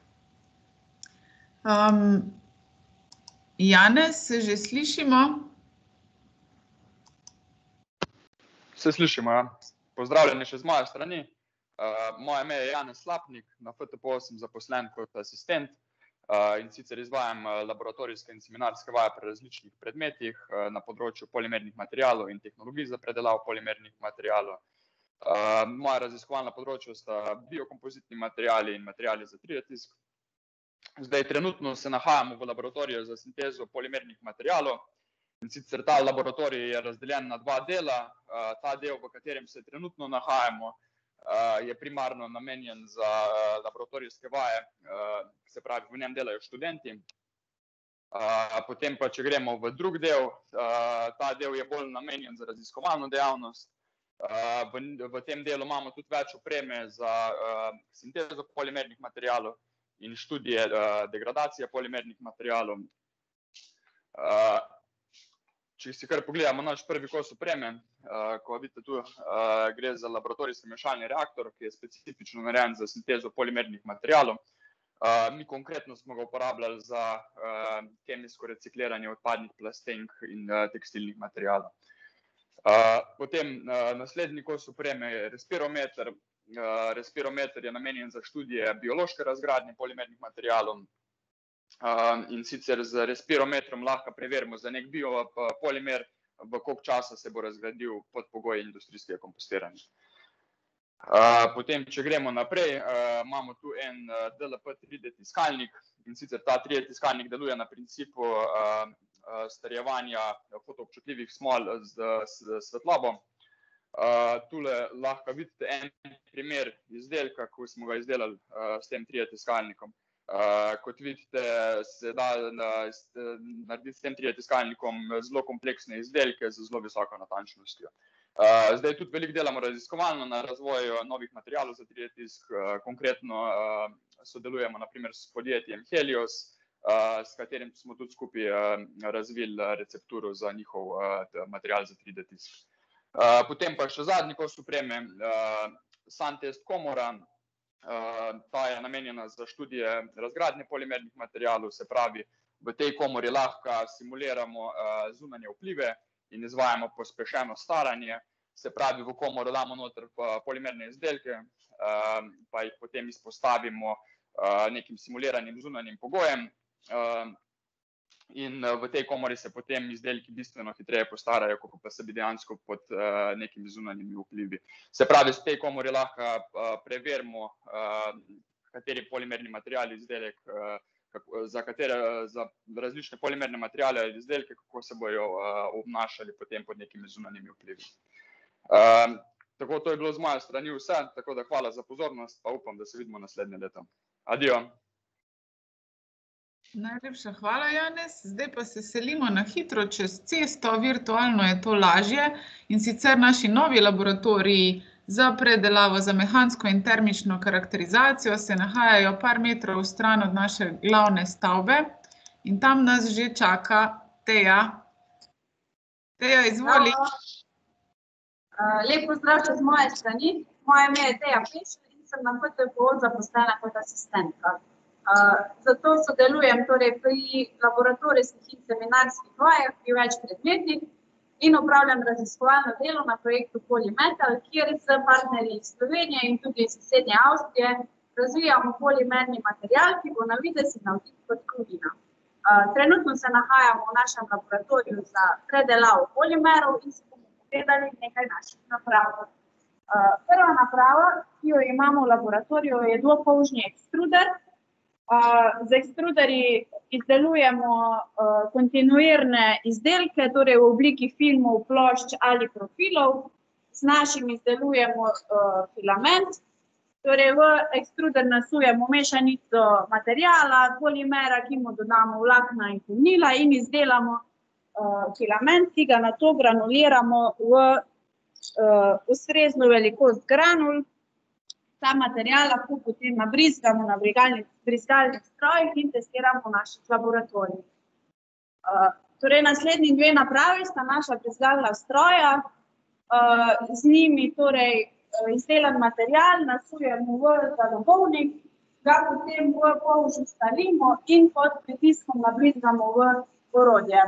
Janez, se že slišimo? Se slišimo, ja. Pozdravljeni še z moje strani. Moje ime je Janez Slapnik, na FTPO sem zaposlen kot asistent in sicer izvajam laboratorijske in seminarske vaje pri različnih predmetih na področju polimernih materialov in tehnologij za predelavo polimernih materialov. Moja raziskovalna področja sta biokompozitni materiali in materiali za 3D tisk. Zdaj trenutno se nahajamo v laboratoriju za sintezo polimernih materialov. In sicer ta laboratorij je razdeljen na 2 dela. Ta del, v katerem se trenutno nahajamo, je primarno namenjen za laboratorijske vaje, se pravi, v njem delajo študenti. Potem pa, če gremo v drug del, ta del je bolj namenjen za raziskovalno dejavnost. V tem delu imamo tudi več opreme za sintezo polimernih materialov in študije degradacije polimernih materialov. Če si kar pogledamo naš prvi kos opreme, ko vidite tu, gre za laboratorijski mešalni reaktor, ki je specifično narejen za sintezo polimernih materialov. Mi konkretno smo ga uporabljali za kemijsko recikliranje odpadnih plastenk in tekstilnih materialov. Potem naslednji kos opreme je respirometer. Respirometer je namenjen za študije biološke razgradnje polimernih materialov. In sicer z respirometrom lahko preverimo za nek biopolimer, v koliko časa se bo razgradil pod pogoji industrijskega kompostiranja. Potem, če gremo naprej, imamo tu en DLP 3D tiskalnik in sicer ta 3D tiskalnik deluje na principu strjevanja fotoobčutljivih smol z svetlobo. Tule lahko vidite en primer izdelka, ko smo ga izdelali s tem 3D tiskalnikom. Kot vidite, se da narediti s tem 3D tiskalnikom zelo kompleksne izdelke z zelo visoko natančnostjo. Zdaj tudi veliko delamo raziskovalno na razvoju novih materialov za 3D tisk. Konkretno sodelujemo na primer s podjetjem Helios, s katerim smo tudi skupaj razvili recepturo za njihov material za 3D tisk. Potem pa še zadnji kos opreme, SunTest komora. Ta je namenjena za študije razgradnje polimernih materialov, se pravi, v tej komori lahko simuliramo zunanje vplive in izvajamo pospešeno staranje. Se pravi, v komoro damo noter polimerne izdelke, pa jih potem izpostavimo nekim simuliranim zunanjim pogojem. In v tej komori se potem izdelki bistveno hitreje postarajo, kot pa se bi dejansko pod nekimi zunanjimi vplivi. Se pravi, v tej komori lahko preverimo, kateri polimerni material izdelek, za različne polimerne materiale izdelke, kako se bojo obnašali potem pod nekimi zunanjimi vplivi. Tako, to je bilo z moje strani vse, tako da hvala za pozornost, pa upam, da se vidimo naslednje leto. Adijo. Najlepša hvala, Janez. Zdaj pa se selimo na hitro čez cesto, virtualno je to lažje. In sicer naši novi laboratoriji za predelavo za mehansko in termično karakterizacijo se nahajajo par metrov stran od naše glavne stavbe in tam nas že čaka Teja. Teja, izvoli. Lep pozdrav še z moje strani. Moje ime je Teja Pešelj in sem na PTPO zaposlena kot asistentka. Zato sodelujem torej pri laboratorijskih in seminarskih vajah pri več predmetih in opravljam raziskovalno delo na projektu Polymetal, kjer s partnerji iz Slovenije in tudi iz sosednje Avstrije razvijamo polimerni material, ki bo na videz in na vtis kot kovina. Trenutno se nahajamo v našem laboratoriju za predelavo polimerov in si bomo pogledali nekaj naših naprav. Prva naprava, ki jo imamo v laboratoriju, je dvopolžni ekstruder. Z ekstruderji izdelujemo kontinuirne izdelke, torej v obliki filmov, plošč ali profilov. Z našim izdelujemo filament. Torej v ekstruder nasujemo mešanico materijala, polimera, ki mu dodamo vlakna in polnila in izdelamo filament, ki ga nato granuliramo v ustrezno velikost granul. Ta material lahko potem nabrizgamo na brizgalnih strojih in testiramo v naših laboratorijih. Torej naslednji dve napravi sta naša brizgalna stroja. Z njimi torej izdelan material nasujemo v zalobovnik, ga potem v polžu stalimo in pod pritiskom nabrizgamo v orodje.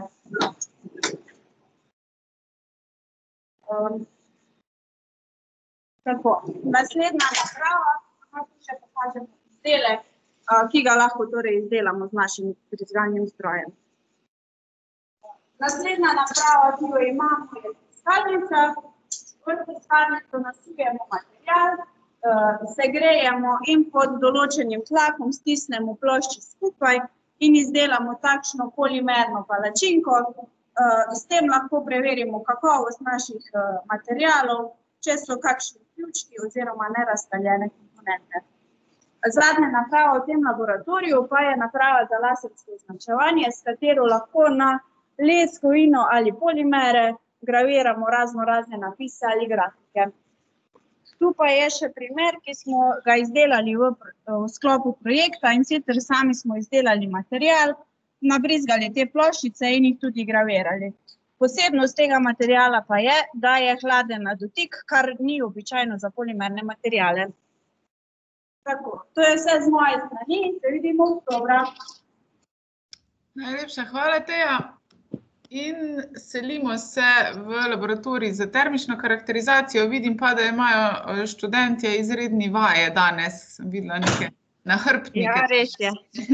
Tako, naslednja naprava, lahko še pokažemo izdelek, ki ga lahko torej izdelamo z našim brizgalnim strojem. Naslednja naprava, ki jo imamo, je brizgalnica. V brizgalnico nasujemo material, segrejemo in pod določenim tlakom stisnemo plošči skupaj in izdelamo takšno polimerno palačinko. S tem lahko preverimo kakovost naših materialov, če so kakšni ključki oziroma nerazstaljene komponente. Zadnja naprava v tem laboratoriju pa je naprava za lasersko označevanje, s katero lahko na les, kovino ali polimere graviramo razne napise ali grafike. Tu pa je še primer, ki smo ga izdelali v sklopu projekta, in sicer sami smo izdelali material, nabrizgali te ploščice in jih tudi gravirali. Posebnost tega materiala pa je, da je hladen na dotik, kar ni običajno za polimerne materiale. Tako, to je vse z moje strani in se vidimo oktobra. Najlepša hvala, Teja. In selimo se v laboratorij za termično karakterizacijo. Vidim pa, da imajo študentje izredni vaje danes. Sem videla neke nahrbtnike. Ja, res je.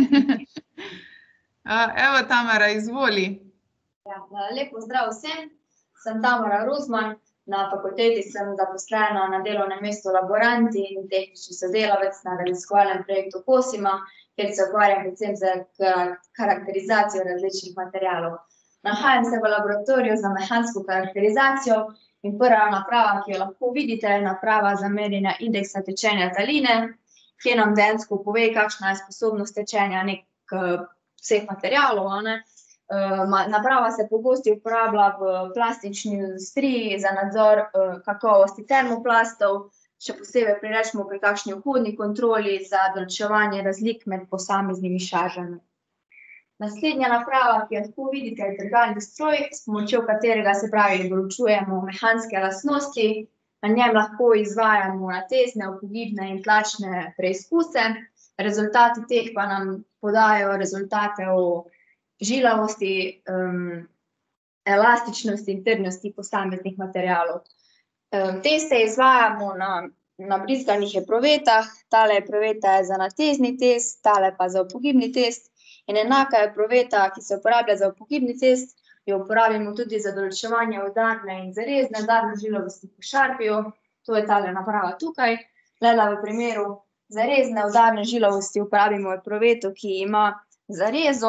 Evo, Tamara, izvoli. Lep pozdrav vsem, sem Tamara Rozman, na fakulteti sem zaposlena na delovnem mestu laborant in tehnični sodelavec na raziskovalnem projektu Cosima, kjer se ukvarjam predvsem z karakterizacijo različnih materialov. Nahajam se v laboratoriju za mehansko karakterizacijo in prva naprava, ki jo lahko vidite, je naprava za merjenje indeksa tečenja taline, ki nam dejansko pove, kakšna je sposobnost tečenja vseh materialov. Naprava se pogosto uporablja v plastični industriji za nadzor kakovosti termoplastov, še posebej pri kakšni vhodni kontroli za določevanje razlik med posameznimi šaržami. Naslednja naprava, ki jo lahko vidite, je trgalni stroj, s pomočjo katerega se določujemo mehanske lastnosti. Na njem lahko izvajamo natezne, upogibne in tlačne preizkuse. Rezultati teh pa nam podajo rezultate o žilavosti, elastičnosti in trdnosti posameznih materialov. Teste izvajamo na brizgalnih epruvetah. Tale epruveta je za natezni test, tale pa za upogibni test. In enaka epruveta, ki se uporablja za upogibni test, jo uporabimo tudi za določevanje udarne in zarezne žilavosti po šarpiju. To je tale naprava tukaj. Le v primeru zarezne udarne žilavosti uporabimo epruveto, ki ima zarezo.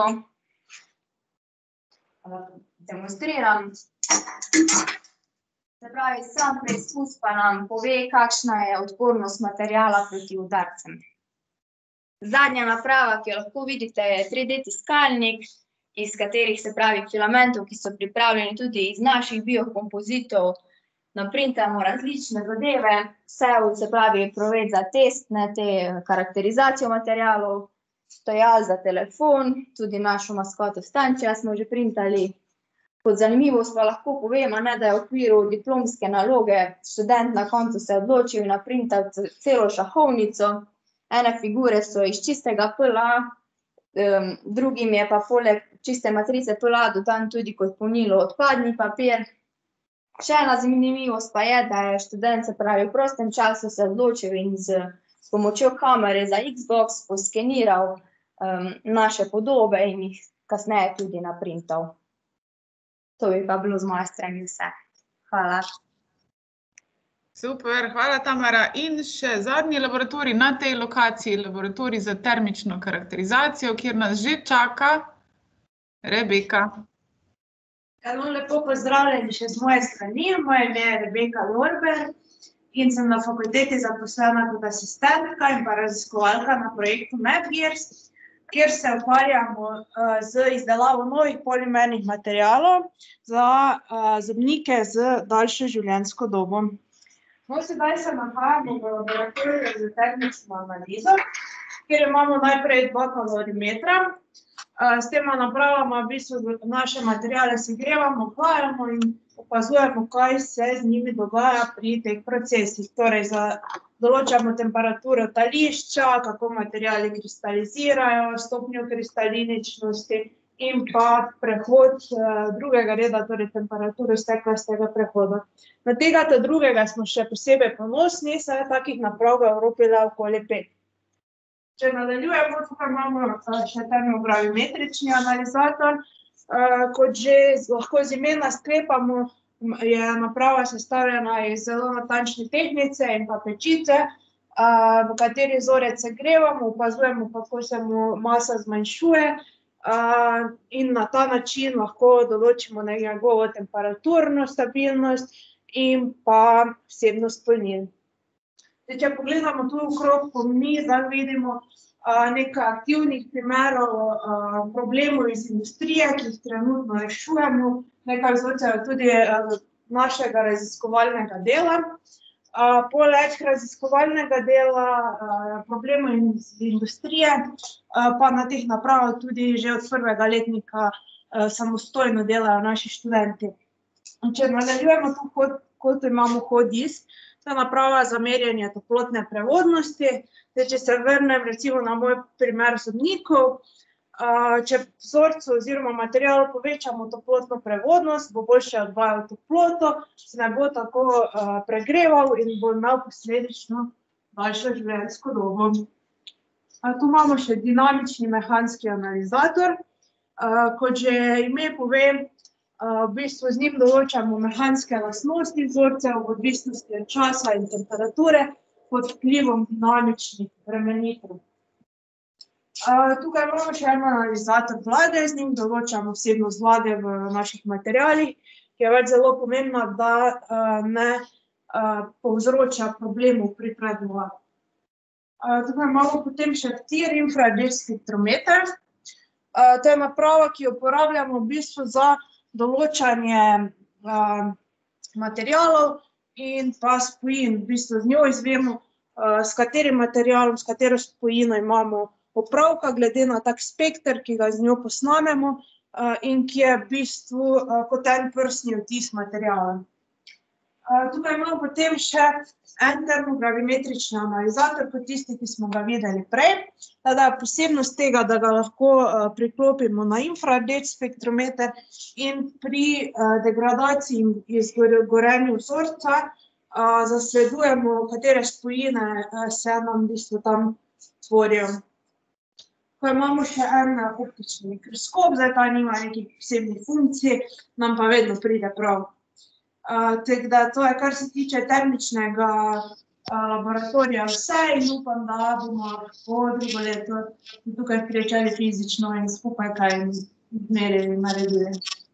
Demonstriram. Se pravi, sam preizkus pa nam pove, kakšna je odpornost materiala proti udarcem. Zadnja naprava, ki jo lahko vidite, je 3D tiskalnik, iz katerih se pravi filamentov, ki so pripravljeni tudi iz naših biokompozitov. Naprintamo različne zadeve, vse se pravi epruvet za testne, te karakterizacijo materialov, stojal za telefon, tudi našo maskoto Stančija smo že printali, Kot zanimivost pa lahko povem, da je v okviru diplomske naloge študent na koncu se odločil naprintati celo šahovnico. Ene figure so iz čistega PLA, drugim je pa poleg čiste matrice PLA dodan tudi kot polnilo odpadni papir. Še ena zanimivost pa je, da je študent se pravi v prostem času se odločil in s pomočjo kamere za Xbox poskeniral naše podobe in jih kasneje tudi naprintal. To bi pa bilo z moje strani vse. Hvala. Super, hvala Tamara. In še zadnji laboratorij na tej lokaciji, laboratorij za termično karakterizacijo, kjer nas že čaka Rebeka. Lepo pozdravljeni še z moje strani. Moje ime je Rebeka Lorber in sem na fakulteti zaposlena kot asistentka in pa raziskovalka na projektu MedGears, kjer se ukvarjamo z izdelavo novih polimernih materialov za zobnike z daljšo življenjsko dobo. No, sedaj se nahajamo v laboratoriju za termično analizo, kjer imamo najprej 2 kalorimetra. S tema napravama v bistvu naše materiale segrevamo, hlajamo in opazujemo, kaj se z njimi dogaja pri teh procesih. Torej, določamo temperaturo tališča, kako materiali kristalizirajo, stopnjo kristaliničnosti in pa prehod drugega reda, torej temperaturo steklastega prehoda. Na tega drugega smo še posebej ponosni, saj je takih naprav v Evropi le okoli 5. Če nadaljujemo, tukaj imamo še termogravimetrični analizator. Kot že lahko iz imena sklepamo, je naprava sestavljena iz zelo natančne tehtnice in pa pečice, v kateri vzorec segrevamo, opazujemo, kako se mu masa zmanjšuje in na ta način lahko določimo njegovo temperaturno stabilnost in pa vsebnost polnil. Če pogledamo tu okrog po mizi, vidimo nekaj aktivnih primerov problemov iz industrije, ki jih trenutno rešujemo. Nekaj vzorcev tudi našega raziskovalnega dela. Poleg raziskovalnega dela problemov iz industrije pa na teh napravah tudi že od prvega letnika samostojno delajo naši študenti. Če nadaljujemo tu, kot imamo HODIS, to je naprava za merjenje toplotne prevodnosti. Če se vrnem recimo na moj primer zobnikov, če vzorcu oziroma materialu povečamo toplotno prevodnost, bo boljše odvajal toploto, se ne bo tako pregreval in bo imel posledično daljšo življenjsko dobo. Tu imamo še dinamični mehanski analizator. Kot že ime pove, v bistvu z njim določamo mehanske lastnosti vzorcev v odvisnosti od časa in temperature pod vplivom dinamičnih vremenitev. Tukaj imamo še en analizator vlage, z njim določamo vsebnost vlage v naših materialih, ki je več zelo pomembna, da ne povzroča problemov pri predvlagu. Tukaj imamo potem še FTIR, infrared spektrometer. To je naprava, ki jo uporabljamo v bistvu za določanje materialov in pa spojin. V bistvu z njo izvemo, s katerim materialom, s katero spojino imamo opravka, glede na tak spekter, ki ga z njo posnamemo in ki je v bistvu kot en prstni odtis materiala. Tukaj imamo potem še en termogravimetrični analizator, kot tisti, ki smo ga videli prej. Tada je posebnost tega, da ga lahko priklopimo na infrardeč spektrometer in pri degradaciji in izgorenju vzorca zasledujemo, katere spojine se nam v bistvu tam tvorijo. Tukaj imamo še en optični mikroskop, zdaj ta nima nekih posebnih funkcij, nam pa vedno pride prav. Tako da to je, kar se tiče termičnega laboratorija vse in upam, da bomo po drugo leto tukaj pričali fizično in skupaj kaj merili in naredili.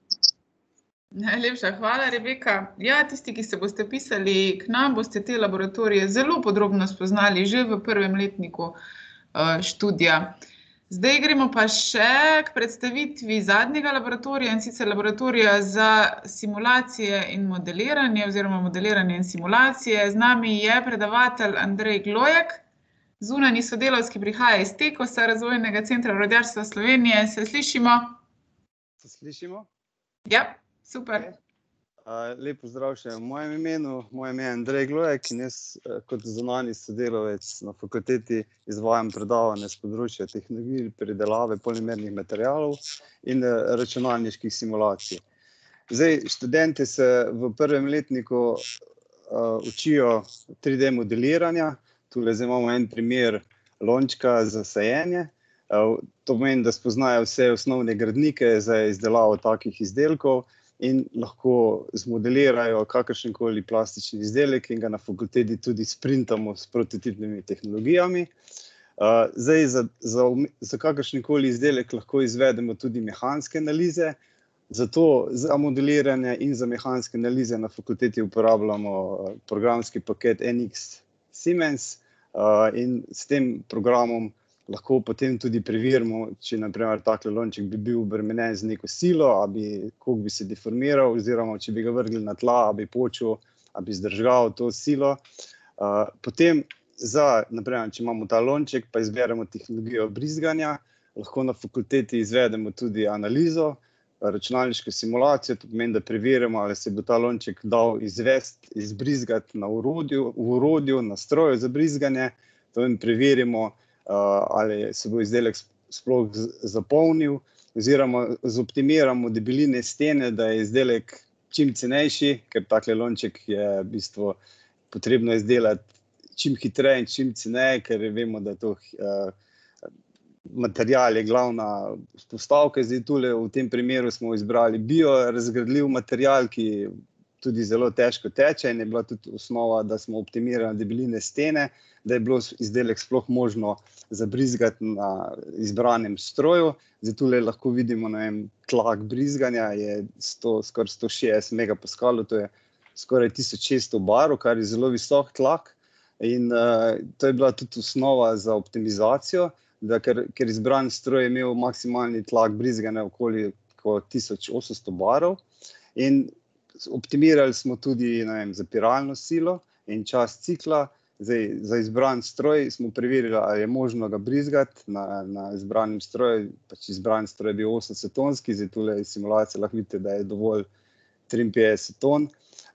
Najlepša hvala, Rebeka. Ja, tisti, ki se boste pisali k nam, boste te laboratorije zelo podrobno spoznali že v prvem letniku študija. Zdaj gremo pa še k predstavitvi zadnjega laboratorija, in sicer laboratorija za simulacije in modeliranje oziroma modeliranje in simulacije. Z nami je predavatelj Andrej Glojek, zunanji sodelavec, ki prihaja iz Tekosa, Razvojnega centra orodjarstva Slovenije. Se slišimo? Se slišimo? Ja, Super. Lep pozdrav še v mojem imenu. Moje ime je Andrej Glojek in jaz kot zunanji sodelavec na fakulteti izvajam predavanje s področja tehnologij pridelave polimernih materialov in računalniških simulacij. Zdaj, študenti se v prvem letniku učijo 3D modeliranja. Tule zdaj imamo en primer lončka za sajenje. To pomeni, da spoznajo vse osnovne gradnike za izdelavo takih izdelkov in lahko zmodelirajo kakršenkoli plastični izdelek in ga na fakulteti tudi sprintamo s prototipnimi tehnologijami. Zdaj, za kakršenkoli izdelek lahko izvedemo tudi mehanske analize, zato za modeliranje in za mehanske analize na fakulteti uporabljamo programski paket NX Siemens in s tem programom lahko potem tudi preverimo, če naprimer takle lonček bi bil obremenjen z neko silo, koliko bi se deformiral, oziroma če bi ga vrgli na tla, bi počil, bi zdržal to silo. Potem naprimer, če imamo ta lonček, pa izberemo tehnologijo brizganja, lahko na fakulteti izvedemo tudi analizo, računalniško simulacijo, to pomeni, da preverimo, ali se bo ta lonček dal izbrizgati v orodju, na stroju za brizganje, to preverimo, ali se bo izdelek sploh zapolnil, oziroma zoptimiramo debeline stene, da je izdelek čim cenejši, ker takle lonček je v bistvu potrebno izdelati čim hitreje in čim ceneje, ker vemo, da je to material je glavna postavka. Zdaj tule v tem primeru smo izbrali biorazgradljiv material, ki tudi zelo težko teče in je bila tudi osnova, da smo optimirali debeline stene, da je bilo izdelek sploh možno zabrizgati na izbranem stroju. Zdaj tule lahko vidimo, tlak brizganja je skoraj 160 megapaskalov, to je skoraj 1600 barov, kar je zelo visok tlak. In to je bila tudi osnova za optimizacijo, ker izbran stroj je imel maksimalni tlak brizganja okoli 1800 barov. In optimirali smo tudi zapiralno silo in čas cikla. Zdaj, za izbran stroj smo preverili, ali je možno ga brizgati na izbranem stroju. Pač izbran stroj je bil 80-tonski, zdaj tule iz simulacije lahko vidite, da je dovolj 53 ton.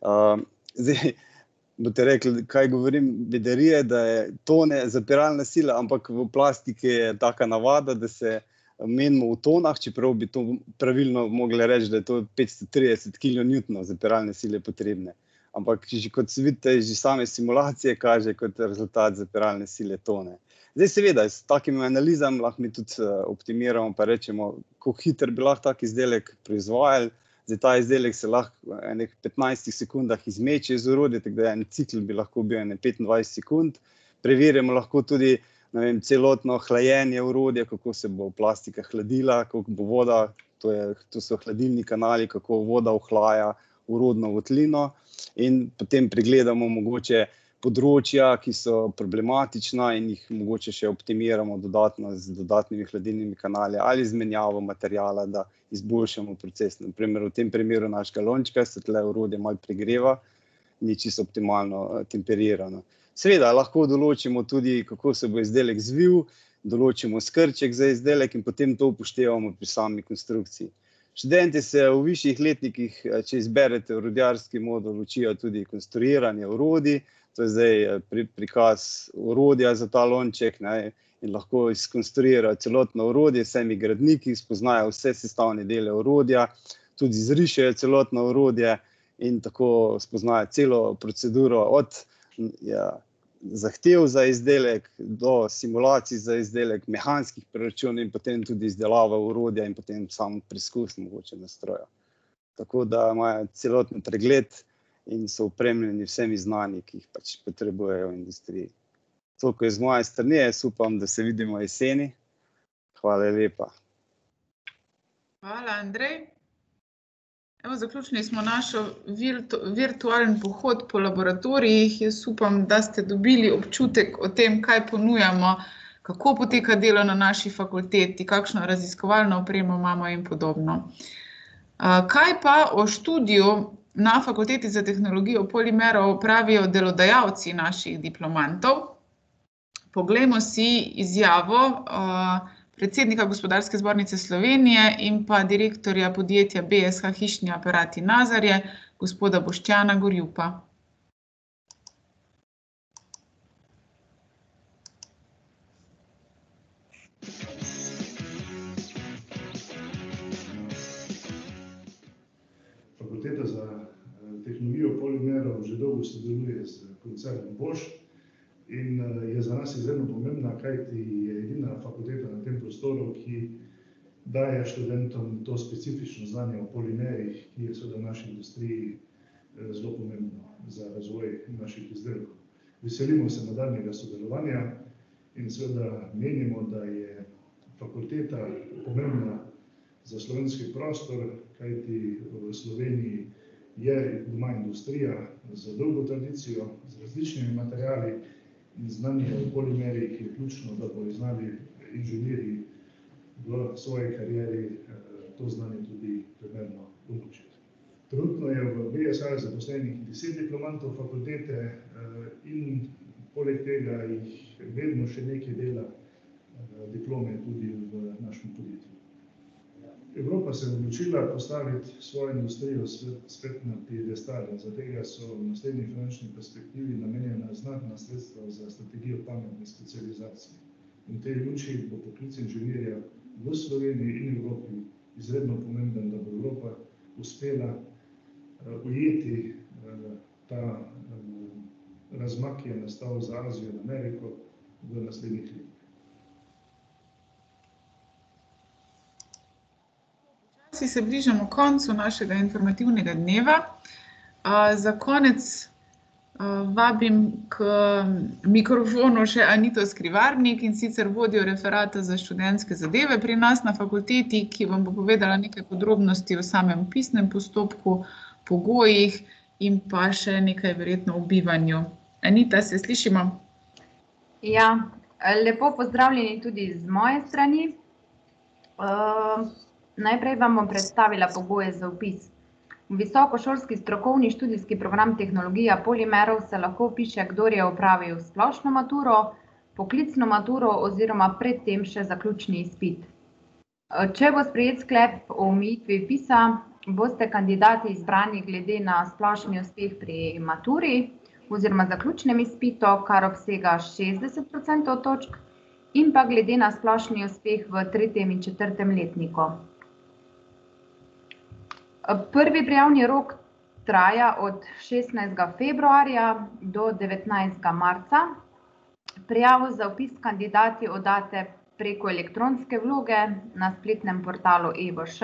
Zdaj boste rekli, kaj govorim, bedarije, da je tone zapiralna sila, ampak v plastiki je taka navada, da se menimo v tonah, čeprav bi to pravilno mogli reči, da je to 530 kilonewtonov zapiralne sile potrebne. Ampak, kot se vidite, že same simulacije kaže kot rezultat zapiralne sile tone. Zdaj seveda, s takimi analizami lahko mi tudi optimiramo, pa rečemo, koliko hitro bi lahko tak izdelek proizvajali. Zdaj, ta izdelek se lahko v 15 sekundah izmeče iz orodja, tako da en cikl bi lahko bil 25 sekund. Preverjamo lahko tudi celotno hlajenje orodja, kako se bo plastika hladila, koliko bo voda, to so hladilni kanali, kako voda ohlaja orodno votlino. In potem pregledamo mogoče področja, ki so problematična in jih mogoče še optimiramo dodatno z dodatnimi hladilnimi kanali ali izmenjavo materiala, da izboljšamo proces. Naprimer, v tem primeru našega lončka se tle orodje malo pregreva, ni čisto optimalno temperirano. Seveda, lahko določimo tudi, kako se bo izdelek zvil, določimo skrček za izdelek in potem to upoštevamo pri sami konstrukciji. Študenti se v višjih letnikih, če izberete orodjarski modul, učijo tudi konstruiranje orodij. To je zdaj prikaz orodja za ta lonček in lahko izkonstruirajo celotno orodje, vsemi gradniki, spoznajo vse sestavne dele orodja, tudi zrišejo celotno orodje in tako spoznajo celo proceduro od zahtev za izdelek do simulacij za izdelek, mehanskih preračunov in potem tudi izdelava orodja in potem sam preizkus mogoče na stroju. Tako da imajo celoten pregled in so opremljeni vsemi znanji, ki jih pač potrebujejo v industriji. Toliko je z moje strani, jaz upam, da se vidimo jeseni. Hvala lepa. Hvala, Andrej. Evo, zaključili smo naš virtualen pohod po laboratorijih. Jaz upam, da ste dobili občutek o tem, kaj ponujamo, kako poteka delo na naši fakulteti, kakšno raziskovalno opremo imamo in podobno. Kaj pa o študiju na Fakulteti za tehnologijo polimerov pravijo delodajalci naših diplomantov? Poglejmo si izjavo predsednika Gospodarske zbornice Slovenije in pa direktorja podjetja BSH Hišni aparati Nazarje, gospoda Boštjana Gorjupa. Fakulteta za tehnologijo polimerov že dolgo sodeluje s koncernom Bosch in je za nas izredno pomembna, kajti je edina fakulteta na tem prostoru, ki daje študentom to specifično znanje o polimerih, ki je seveda v naši industriji zelo pomembno za razvoj naših izdelkov. Veselimo se nadaljnjega sodelovanja in seveda menimo, da je fakulteta pomembna za slovenski prostor, kajti v Sloveniji je doma industrija z dolgo tradicijo, z različnimi materiali in znanje o polimerih je ključno, da bodo znali inženirji v svoji karieri to znanje tudi primerno unovčiti. Trenutno je v BSH zaposlenih 10 diplomantov fakultete in poleg tega jih vedno še nekaj dela diplome tudi v našem podjetju. Evropa se je odločila postaviti svojo industrijo spet na piedestal in za tega so v naslednji finančni perspektivi namenjena znatna sredstva za strategijo pametne specializacije. In v tej luči bo poklic inženirja v Sloveniji in Evropi izredno pomemben, da bo Evropa uspela ujeti ta razmak, ki je nastal za Azijo in Ameriko v naslednjih letih. Počasi se bližamo koncu našega informativnega dneva. Za konec vabim k mikrofonu še Anito Skrivarnik, in sicer vodjo referata za študentske zadeve pri nas na fakulteti, ki vam bo povedala nekaj podrobnosti o samem vpisnem postopku, pogojih in pa še nekaj verjetno o bivanju. Anita, se slišimo? Ja, lepo pozdravljeni tudi z moje strani. Najprej vam bom predstavila pogoje za vpis. V visokošolski strokovni študijski program tehnologija polimerov se lahko vpiše, kdor je opravil splošno maturo, poklicno maturo oziroma predtem še zaključni izpit. Če bo sprejet sklep o omejitvi vpisa, boste kandidati izbrani glede na splošni uspeh pri maturi oziroma zaključnem izpitu, kar obsega 60% točk, in pa glede na splošni uspeh v 3. in 4. letniku. Prvi prijavni rok traja od 16. februarja do 19. marca. Prijavo za vpis kandidati oddate preko elektronske vloge na spletnem portalu EVŠ.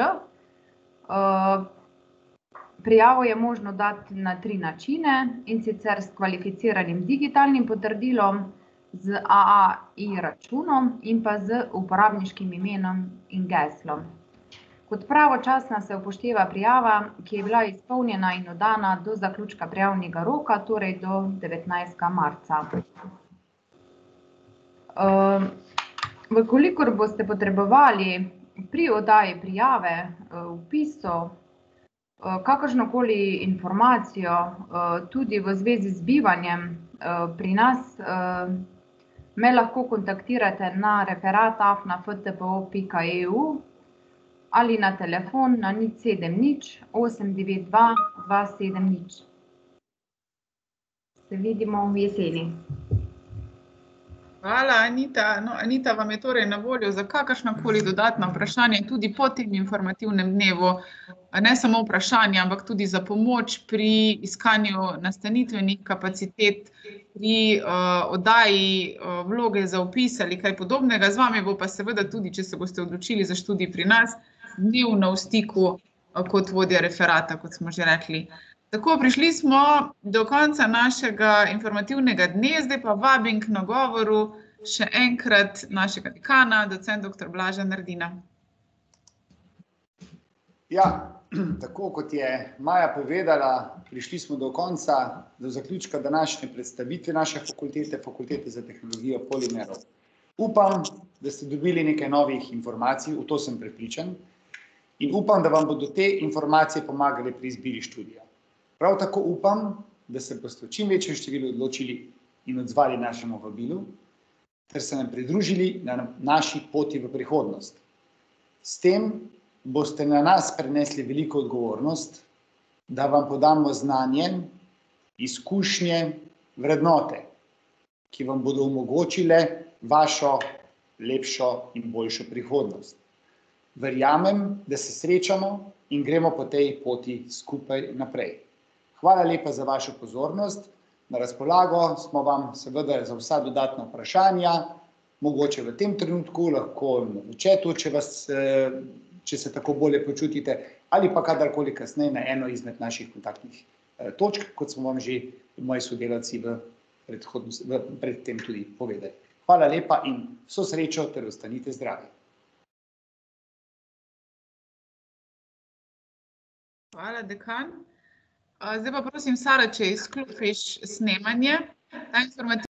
Prijavo je možno dati na 3 načine, in sicer s kvalificiranim digitalnim potrdilom, z AAI računom in pa z uporabniškim imenom in geslom. Kot pravočasna se upošteva prijava, ki je bila izpolnjena in oddana do zaključka prijavnega roka, torej do 19. marca. Vkolikor boste potrebovali pri oddaji prijave, vpisu, kakršnokoli informacijo, tudi v zvezi z bivanjem pri nas, me lahko kontaktirate na referat@ftpo.eu ali na telefon na 070 892 270. Se vidimo v jeseni. Hvala, Anita. No, Anita vam je torej na voljo za kakršnakoli dodatna vprašanja tudi po tem informativnem dnevu. Ne samo vprašanja, ampak tudi za pomoč pri iskanju nastanitvenih kapacitet, pri oddaji vloge za vpis ali kaj podobnega. Z vami bo pa seveda tudi, če se boste odločili za študij pri nas, dnevno v stiku kot vodja referata, kot smo že rekli. Tako, prišli smo do konca našega informativnega dne, zdaj pa vabim k nagovoru še enkrat našega dekana, docent dr. Blaža Nardina. Ja, tako kot je Maja povedala, prišli smo do konca, do zaključka današnje predstavitve naše fakultete, Fakultete za tehnologijo polimerov. Upam, da ste dobili nekaj novih informacij, v to sem prepričan, in upam, da vam bodo te informacije pomagale pri izbiri študija. Prav tako upam, da se boste v čim večjem številu odločili in odzvali našemu vabilu, ter se nam pridružili na naši poti v prihodnost. S tem boste na nas prenesli veliko odgovornost, da vam podamo znanje, izkušnje, vrednote, ki vam bodo omogočile vašo lepšo in boljšo prihodnost. Verjamem, da se srečamo in gremo po tej poti skupaj naprej. Hvala lepa za vašo pozornost. Na razpolago smo vam seveda za vsa dodatna vprašanja, mogoče v tem trenutku, lahko v chatu, če se tako bolje počutite, ali pa kadarkoli kasneje na eno izmed naših kontaktnih točk, kot smo vam že moji sodelavci predtem tudi povedali. Hvala lepa in vso srečo ter ostanite zdravi. Hvala, dekan. Zdaj pa prosim, Sara, če izklopiš snemanje.